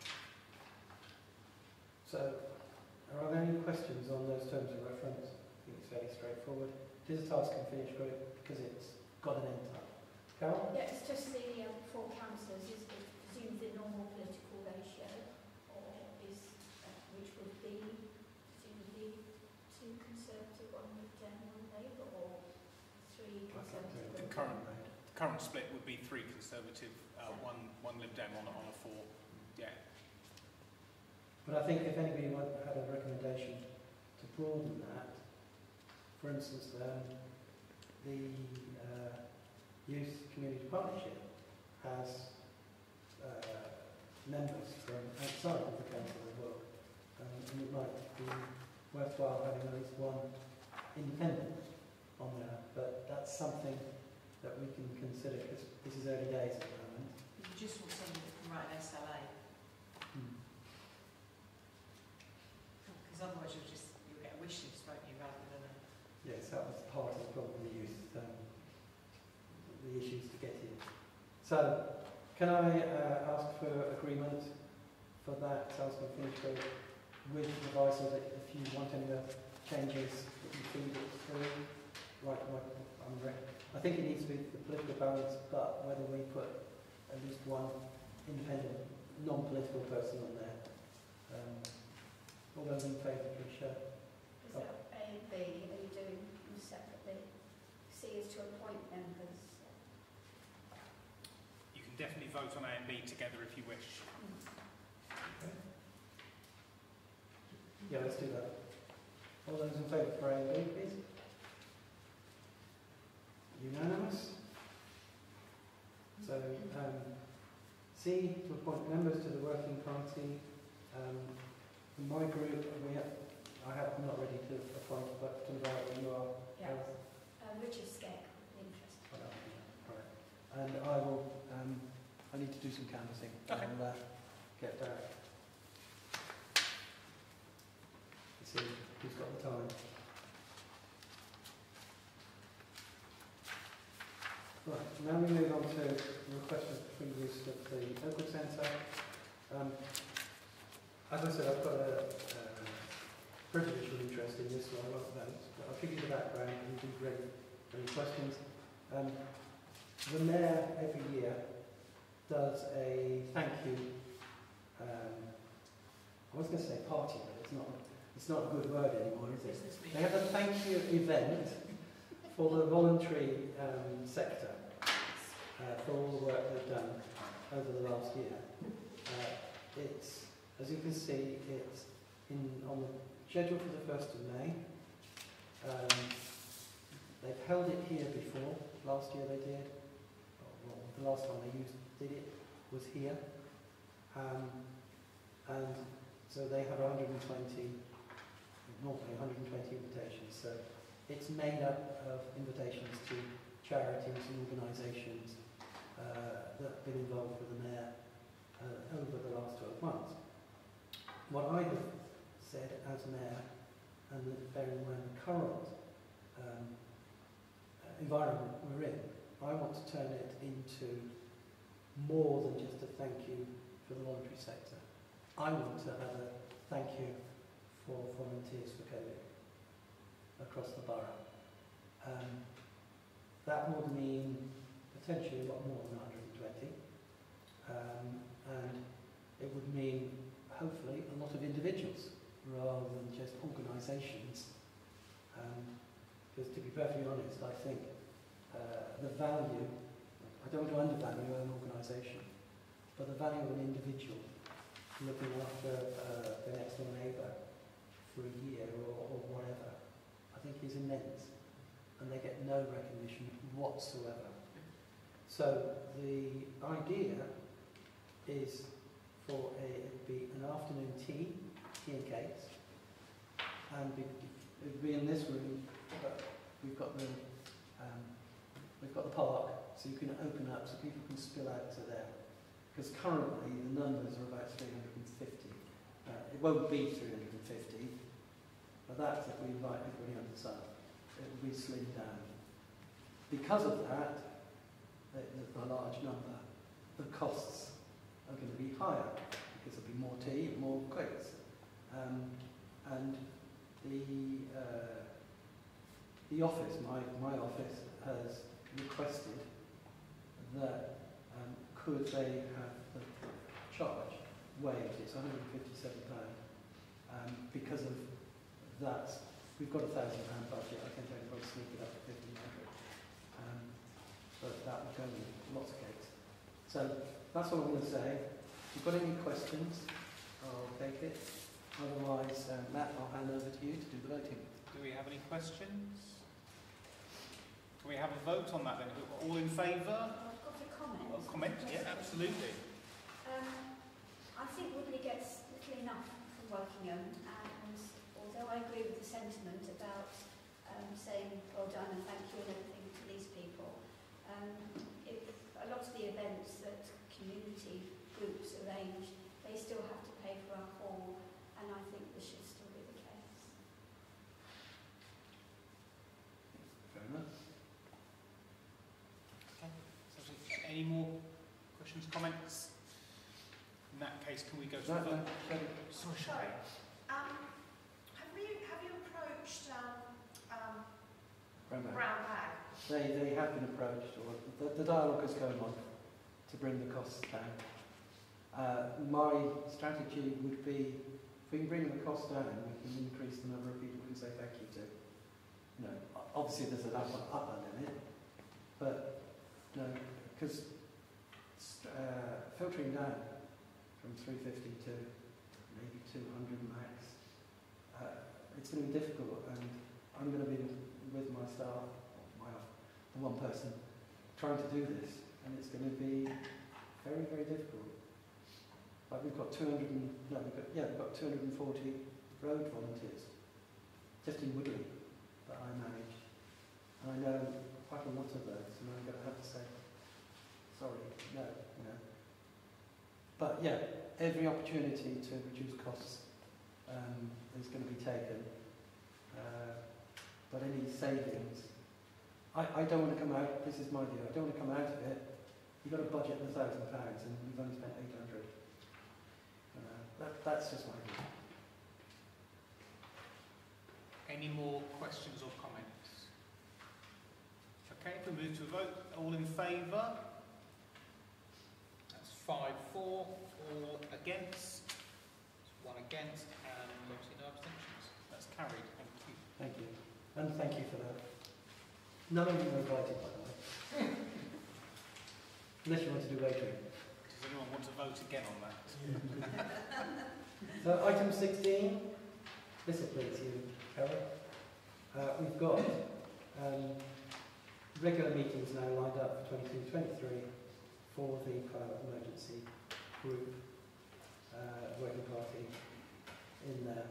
S1: so, are there any questions on those terms of reference? I think it's fairly straightforward. It is a task and finish group because it's got an end time. Carol?
S5: Yeah, it's just the um, four councillors. Is it presumed the normal political ratio, or is uh, which would be presumably two Conservative, one Lib Dem, one Labour, or three Conservative?
S2: The current the current split would be three Conservative, uh, one one Lib Dem on a, on a four. Yeah.
S1: But I think if anybody had a recommendation to broaden that, for instance, um, the uh, Youth Community Partnership has uh, members from outside of the council as well, um, and it might be worthwhile having at least one independent on there, but that's something that we can consider because this is early days at the moment.
S6: You just want someone that can write an S L A,
S1: Hmm.
S6: because otherwise you'll just you'll get a wish list, won't you, rather than a...
S1: Yes, that was part of the problem with youth, um, the issues to get in. So, can I uh, ask for agreement for that task and finish group with the advice that if you want any other changes, that you feed it through? Right, right, I'm re I think it needs to be the political balance, but whether we put at least one independent, non-political person on there. Um, all those in favour, please show.
S5: Is that A and B? Are you doing them separately? C is to appoint members.
S2: You can can definitely vote on A and B together if you wish.
S1: Okay. Yeah, let's do that. All those in favour for A and B, please? Unanimous? So, um, C, to appoint members to the working party. Um, in my group, we have, I have not ready to appoint, but to invite you are.
S5: Yeah.
S1: both.
S5: Uh, Richard Skegg, interest.
S1: Right. And I will, um, I need to do some canvassing.
S2: Okay.
S1: I'll uh, get Derek. Let's see who's got the time. Right, now we move on to the request for free use of the Oakwood Centre. Um, as I said, I've got a, a prejudicial interest in this, so I won't vote, but I'll give you the background and you can bring any questions. Um, the Mayor every year does a thank you, um, I was going to say party, but it's not, it's not a good word anymore, is it?
S6: Business
S1: They have a thank you event for the voluntary um, sector uh, for all the work they've done over the last year. Uh, it's, as you can see, it's in, on the schedule for the first of May. Um, they've held it here before. Last year they did. Well, the last time they used did it was here. Um, and so they have one hundred twenty, normally one hundred twenty invitations. So it's made up of invitations to charities and organisations uh, that have been involved with the Mayor uh, over the last twelve months. What I have said as Mayor, and bearing in mind the current um, uh, environment we're in, I want to turn it into more than just a thank you for the voluntary sector. I want to have a thank you for volunteers for COVID across the borough. Um, that would mean potentially a lot more than one hundred twenty, um, and it would mean hopefully a lot of individuals rather than just organisations. Um, because to be perfectly honest, I think uh, the value, I don't want to undervalue an organisation, but the value of an individual looking after uh, their next door neighbour for a year or, or whatever, I think is immense, and they get no recognition whatsoever. So the idea is for a, it'd be an afternoon tea, tea and cakes, and be, it'd be in this room, but we've got the um, we've got the park, so you can open up so people can spill out to there. Because currently the numbers are about three hundred fifty. Uh, it won't be three hundred fifty, but that's if we invite everybody under the sun. It will be slimmed down. Because of that, the, the large number, the costs are going to be higher because there'll be more tea and more cakes. Um, and the uh, the office, my my office, has requested that um, could they have the charge waived. It's one hundred fifty-seven pounds um, because of that. We've got a thousand pound budget. I think I can probably sneak it up to fifteen hundred. Um, but that would go with lots of cakes. So that's all I'm going to say. If you've got any questions, I'll take it. Otherwise, um, Matt, I'll hand over to you to do the voting.
S2: Do we have any questions? Can we have a vote on that then? All in favour?
S5: I've got a comment.
S2: A comment? Yeah, absolutely.
S5: Um, I think Woodley gets little enough from Wokingham, and although I agree with the sentiment about um, saying well done and thank you and everything to these people, um, if a lot of the events that community groups arrange, they still have to pay for our hall, and I think this should still be the case.
S1: Fair enough.
S2: Okay. So, any more questions, comments? In that case, can we go to the
S1: No, no,
S2: vote?
S1: Shelley.
S2: Sorry,
S8: Sorry.
S2: Shelley.
S8: Um, have you have you approached um, um,
S1: Brown bag.
S8: Brown Bag?
S1: They, they have been approached, or the, the dialogue is going on to bring the costs down. Uh, my strategy would be, if we can bring the cost down, we can increase the number of people we can say thank you to. You know, obviously there's an upper, upper limit, but no, because uh, filtering down from three fifty to maybe two hundred max. Uh, it's going to be difficult, and I'm going to be with my staff, my the one person, trying to do this, and it's going to be very, very difficult. Like we've got two hundred and, no, we've got, yeah, we've got two hundred forty road volunteers just in Woodley that I manage, and I know quite a lot of those, and I'm going to have to say, sorry, no, you know. But yeah, every opportunity to reduce costs um, is going to be taken. Uh, but any savings, I, I don't want to come out, this is my view, I don't want to come out of it. You've got a budget of a thousand pounds and we've only spent eight hundred. Uh, that, that's just my view.
S2: Any more questions or comments? Okay, if we move to a vote, all in favour? That's five, four, four against, one against, and obviously no abstentions. That's carried. Thank you.
S1: Thank you. And thank you for that. None of you were invited, by the way. Unless you want to do wagering.
S2: Does anyone want to vote again on that?
S1: So item sixteen, this will please you, Carol. Uh, we've got um, regular meetings now lined up for twenty-two twenty-three for the climate emergency group uh, working party in there.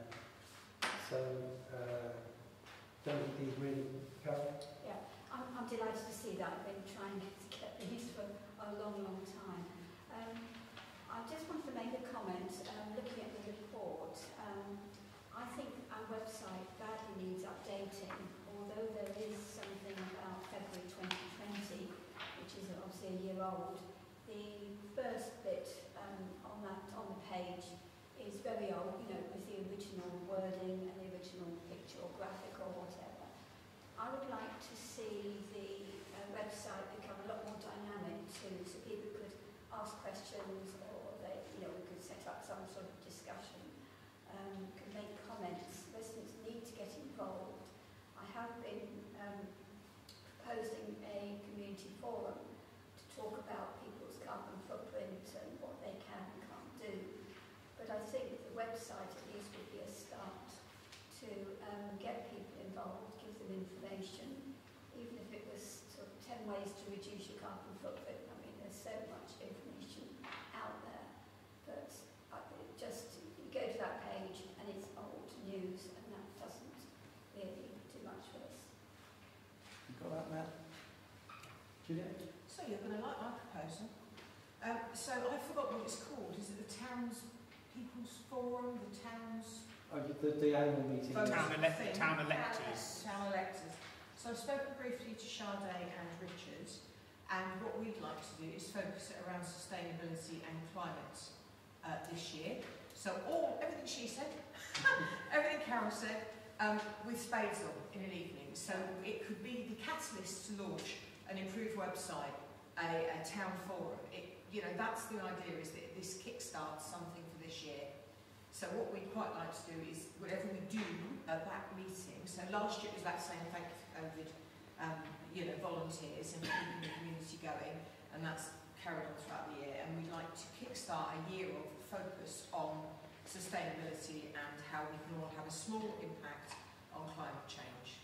S1: So uh, don't you think really, Carol?
S5: Yeah, I'm, I'm delighted to see that. I've been trying to get these for a long, long time. Um, I just wanted to make a comment, um, looking at the report. Um, I think our website badly needs updating, although there is something about February twenty twenty, which is obviously a year old. The first bit um, on that on the page is very old, you know, with the original wording and the original picture or graphic or whatever. I would like to see the uh, website become a lot more dynamic too, so people could ask questions, or they, you know, we could set up some sort of discussion, um, could make comments. Residents need to get involved. I have been um, proposing a community forum to talk about people's carbon footprint and what they can and can't do. But I think the website at least would be a start to um, get people involved, give them information, even if it was sort of ten ways to reduce your carbon footprint. I mean, there's so much information out there, but I, it just, you go to that page and it's old news, and that doesn't really do much for us.
S1: You got that, Matt? Juliet?
S6: So you're going to like my proposal. Um, so I forgot what it's called. Is it the Town's People's Forum, the Town's...
S1: Oh, the, the annual meeting.
S6: Vote.
S2: Town, ele
S6: Thing.
S2: town electors.
S6: Town electors. So I've spoken briefly to Sade and Richard, and what we'd like to do is focus it around sustainability and climate uh, this year. So all, everything she said, everything Carol said, um, with spades on in an evening. So it could be the catalyst to launch an improved website, a, a town forum. It, you know, that's the idea, is that this kickstarts something for this year. So what we'd quite like to do is, whatever we do at that meeting, so last year it was about saying thank you for COVID, um, you know, volunteers and keeping the community going, and that's carried on throughout the year, and we'd like to kickstart a year of focus on sustainability and how we can all have a small impact on climate change.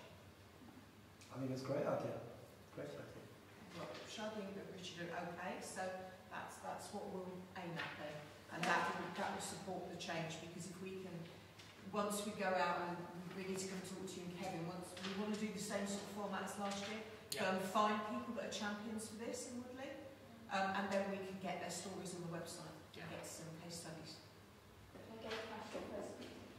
S1: I think it's a great idea. Great idea.
S6: Well, Sade and Richard are okay, so that's, that's what we'll aim at then. And that will, that will support the change, because if we can, once we go out and we need to come talk to you and Kevin, once we want to do the same sort of format as last year,
S2: Yeah.
S6: um, find people that are champions for this in Woodley, um, and then we can get their stories on the website,
S2: Yeah.
S6: get some case studies.
S5: Can I get a question first?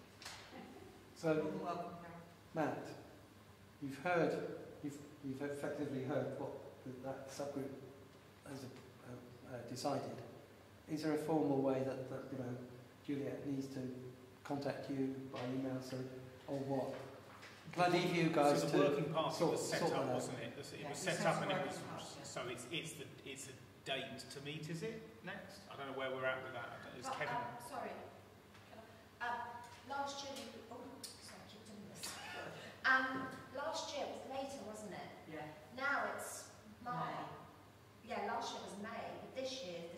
S1: So,
S6: You're welcome, Carol.
S1: Matt, you've heard, you've, you've effectively heard what that subgroup has uh, uh, decided. Is there a formal way that, that, you know, Juliet needs to contact you by email, so, or what? Can I leave you guys
S2: so the
S1: to
S2: working party
S1: sort-
S2: was set
S1: sort
S2: up,
S1: that out?
S2: wasn't it? It was, it
S6: Yeah,
S2: was
S6: it's
S2: set
S6: set
S2: up and it
S6: working
S2: was,
S6: party, yeah.
S2: so it's, it's the it's a date to meet, is it, next? I don't know where we're at with that. I don't- Is
S4: But,
S2: Kevin...
S4: um, sorry. Um, last year, you, oh, sorry, I keep doing this. Um, last year it was later, wasn't it?
S6: Yeah.
S4: Now it's May. Yeah, last year was May, but this year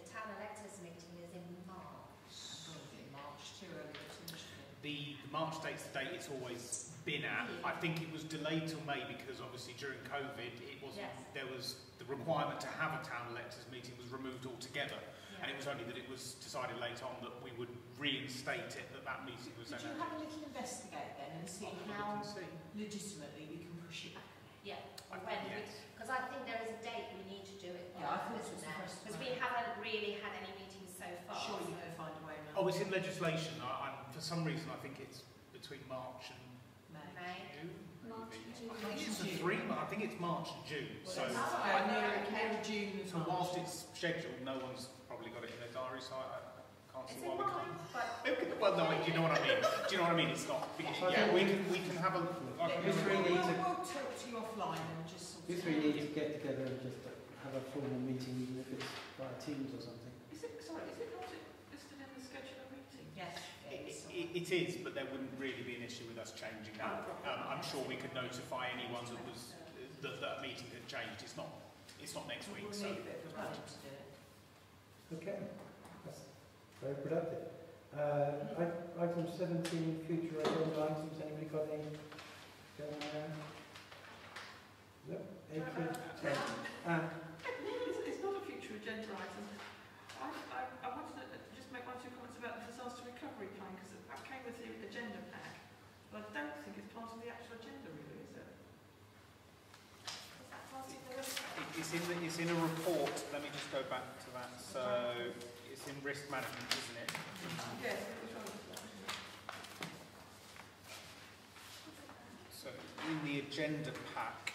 S2: March date's the date it's always been at. I think it was delayed till May because obviously during COVID it wasn't,
S4: Yes.
S2: there was the requirement to have a town electors meeting was removed altogether. And it was only that it was decided later on that we would reinstate it, that that meeting was
S6: Could
S2: then.
S6: you have a little investigate then and see how legitimately we can push it back?
S4: Yeah,
S2: I-
S4: when,
S2: yes.
S4: because I think there is a date we need to do it by,
S6: Yeah, I thought it
S4: isn't
S6: was the
S4: there?
S6: first
S4: Because
S6: of
S4: we
S6: May.
S4: haven't really had any meetings so far.
S6: Sure, you can find a way around.
S2: Oh, it's in legislation. I, I'm, for some reason I think it's between March and
S6: May.
S4: May.
S2: June.
S5: March and June.
S2: I think it's a three month, I think it's March and June.
S6: Well,
S2: So,
S6: that's
S4: Oh,
S6: why near,
S4: okay.
S6: near June as
S2: so
S6: well.
S2: whilst it's scheduled, no one's probably got it in their diary, so I, I can't
S4: It's
S2: see
S4: in
S2: why we
S4: mine, but
S2: can't. Well, no, do you know what I mean? Do you know what I mean? It's not. Because,
S1: Yeah.
S2: yeah, we can we can have a. I
S6: Yeah,
S2: can
S1: You
S6: we'll,
S1: three
S6: we'll,
S1: need to-
S6: we'll talk to you offline and just sort
S1: You
S6: of-
S1: three need to get together and just have a formal meeting, even if it's via Teams or something.
S3: Is it, sorry, is it not listed in the schedule of meeting?
S6: Yes,
S2: It,
S6: it's
S2: it, it is, but there wouldn't really be an issue with us changing that. Um, I'm sure we could notify anyone that was that, that a meeting had changed. It's not. It's not next week,
S6: We'll
S2: so.
S6: need a bit of a budget to do it.
S1: Okay, that's very productive. Uh, i- item seventeen, future agenda items. Anybody got any going there? No. eighteen, ten. Um,
S3: It's, it's not a future agenda item. I, I, I wanted to just make one or two comments about the disaster recovery plan, because that came with the agenda pack, but I don't think it's part of the actual agenda, really, is it?
S4: is that part of the risk?
S2: It, it's in the, it's in a report. Let me just go back to that. So it's in risk management, isn't it?
S3: Yes, it was right.
S2: So in the agenda pack,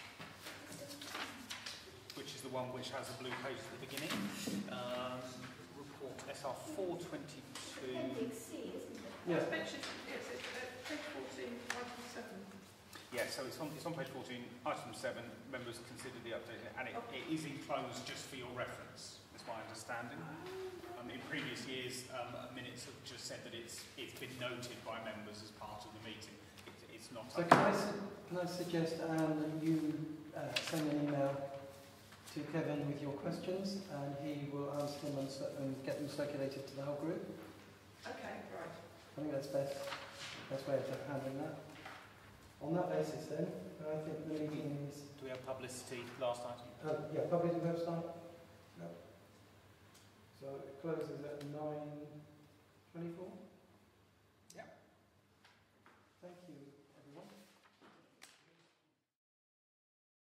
S2: which is the one which has a blue page at the beginning, um, report S R four twenty-two.
S5: Appendix C, isn't it?
S1: Yeah.
S3: It's mentioned, yes, it's uh, page fourteen, item seven.
S2: Yeah, so it's on, it's on page fourteen, item seven. Members consider the update, and it, it is enclosed just for your reference. Is my understanding. Um, in previous years, um, minutes have just said that it's it's been noted by members as part of the meeting. It, it's not.
S1: So can I, su- can I suggest, Anne, that you uh, send an email to Kevin with your questions, and he will answer them and, cir- and get them circulated to the whole group?
S3: Okay, right.
S1: I think that's best, best way of handling that. On that basis then, I think the meeting is,
S2: Do we have publicity? Last item.
S1: uh, yeah, public website? No. So it closes at nine twenty-four?